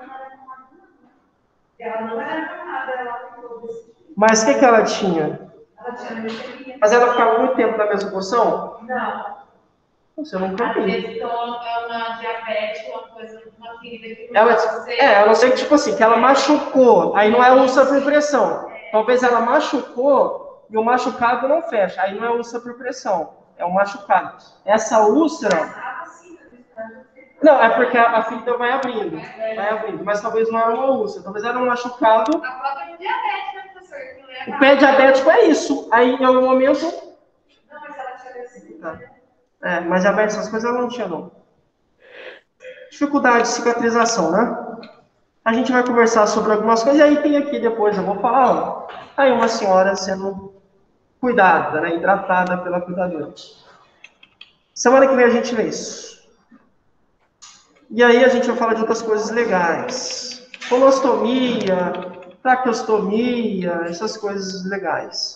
ela não era camada, ela ficou desse tipo. Mas o que, que ela tinha? Ela tinha leucemia. Mas ela ficava muito tempo na mesma posição? Não. Você nunca Às viu. vezes, então, é uma diabetes, uma coisa, uma ferida que Ela, você... é, a não ser que, tipo assim, que ela machucou, aí não é úlcera por pressão. Talvez ela machucou e o machucado não fecha, aí não é úlcera por pressão, é um machucado. Essa úlcera... Não, é porque a, a ferida vai abrindo, vai abrindo, mas talvez não era uma úlcera, talvez era um machucado. A própria diabetes, né, professor? Que leva... O pé diabético é isso, aí em algum momento... Não, mas ela tinha leucemia. Tá. É, mas diabetes, essas coisas ela não tinha, não. Dificuldade de cicatrização, né? A gente vai conversar sobre algumas coisas, e aí tem aqui depois, eu vou falar, ó, aí uma senhora sendo cuidada, né, hidratada pela cuidadora. Semana que vem a gente vê isso. E aí a gente vai falar de outras coisas legais. Colostomia, traqueostomia, essas coisas legais.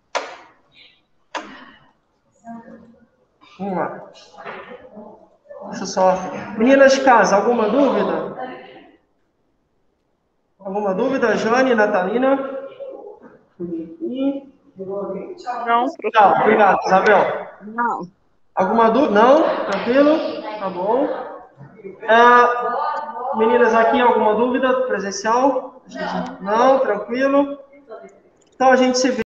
Vamos lá. Deixa eu só... Meninas de casa, alguma dúvida? Alguma dúvida? Jane, Natalina? Não, professor. Tchau, obrigado, Isabel. Não. Alguma dúvida? Não? Tranquilo? Tá bom. Ah, meninas, aqui alguma dúvida presencial? Não, tranquilo. Então a gente se vê.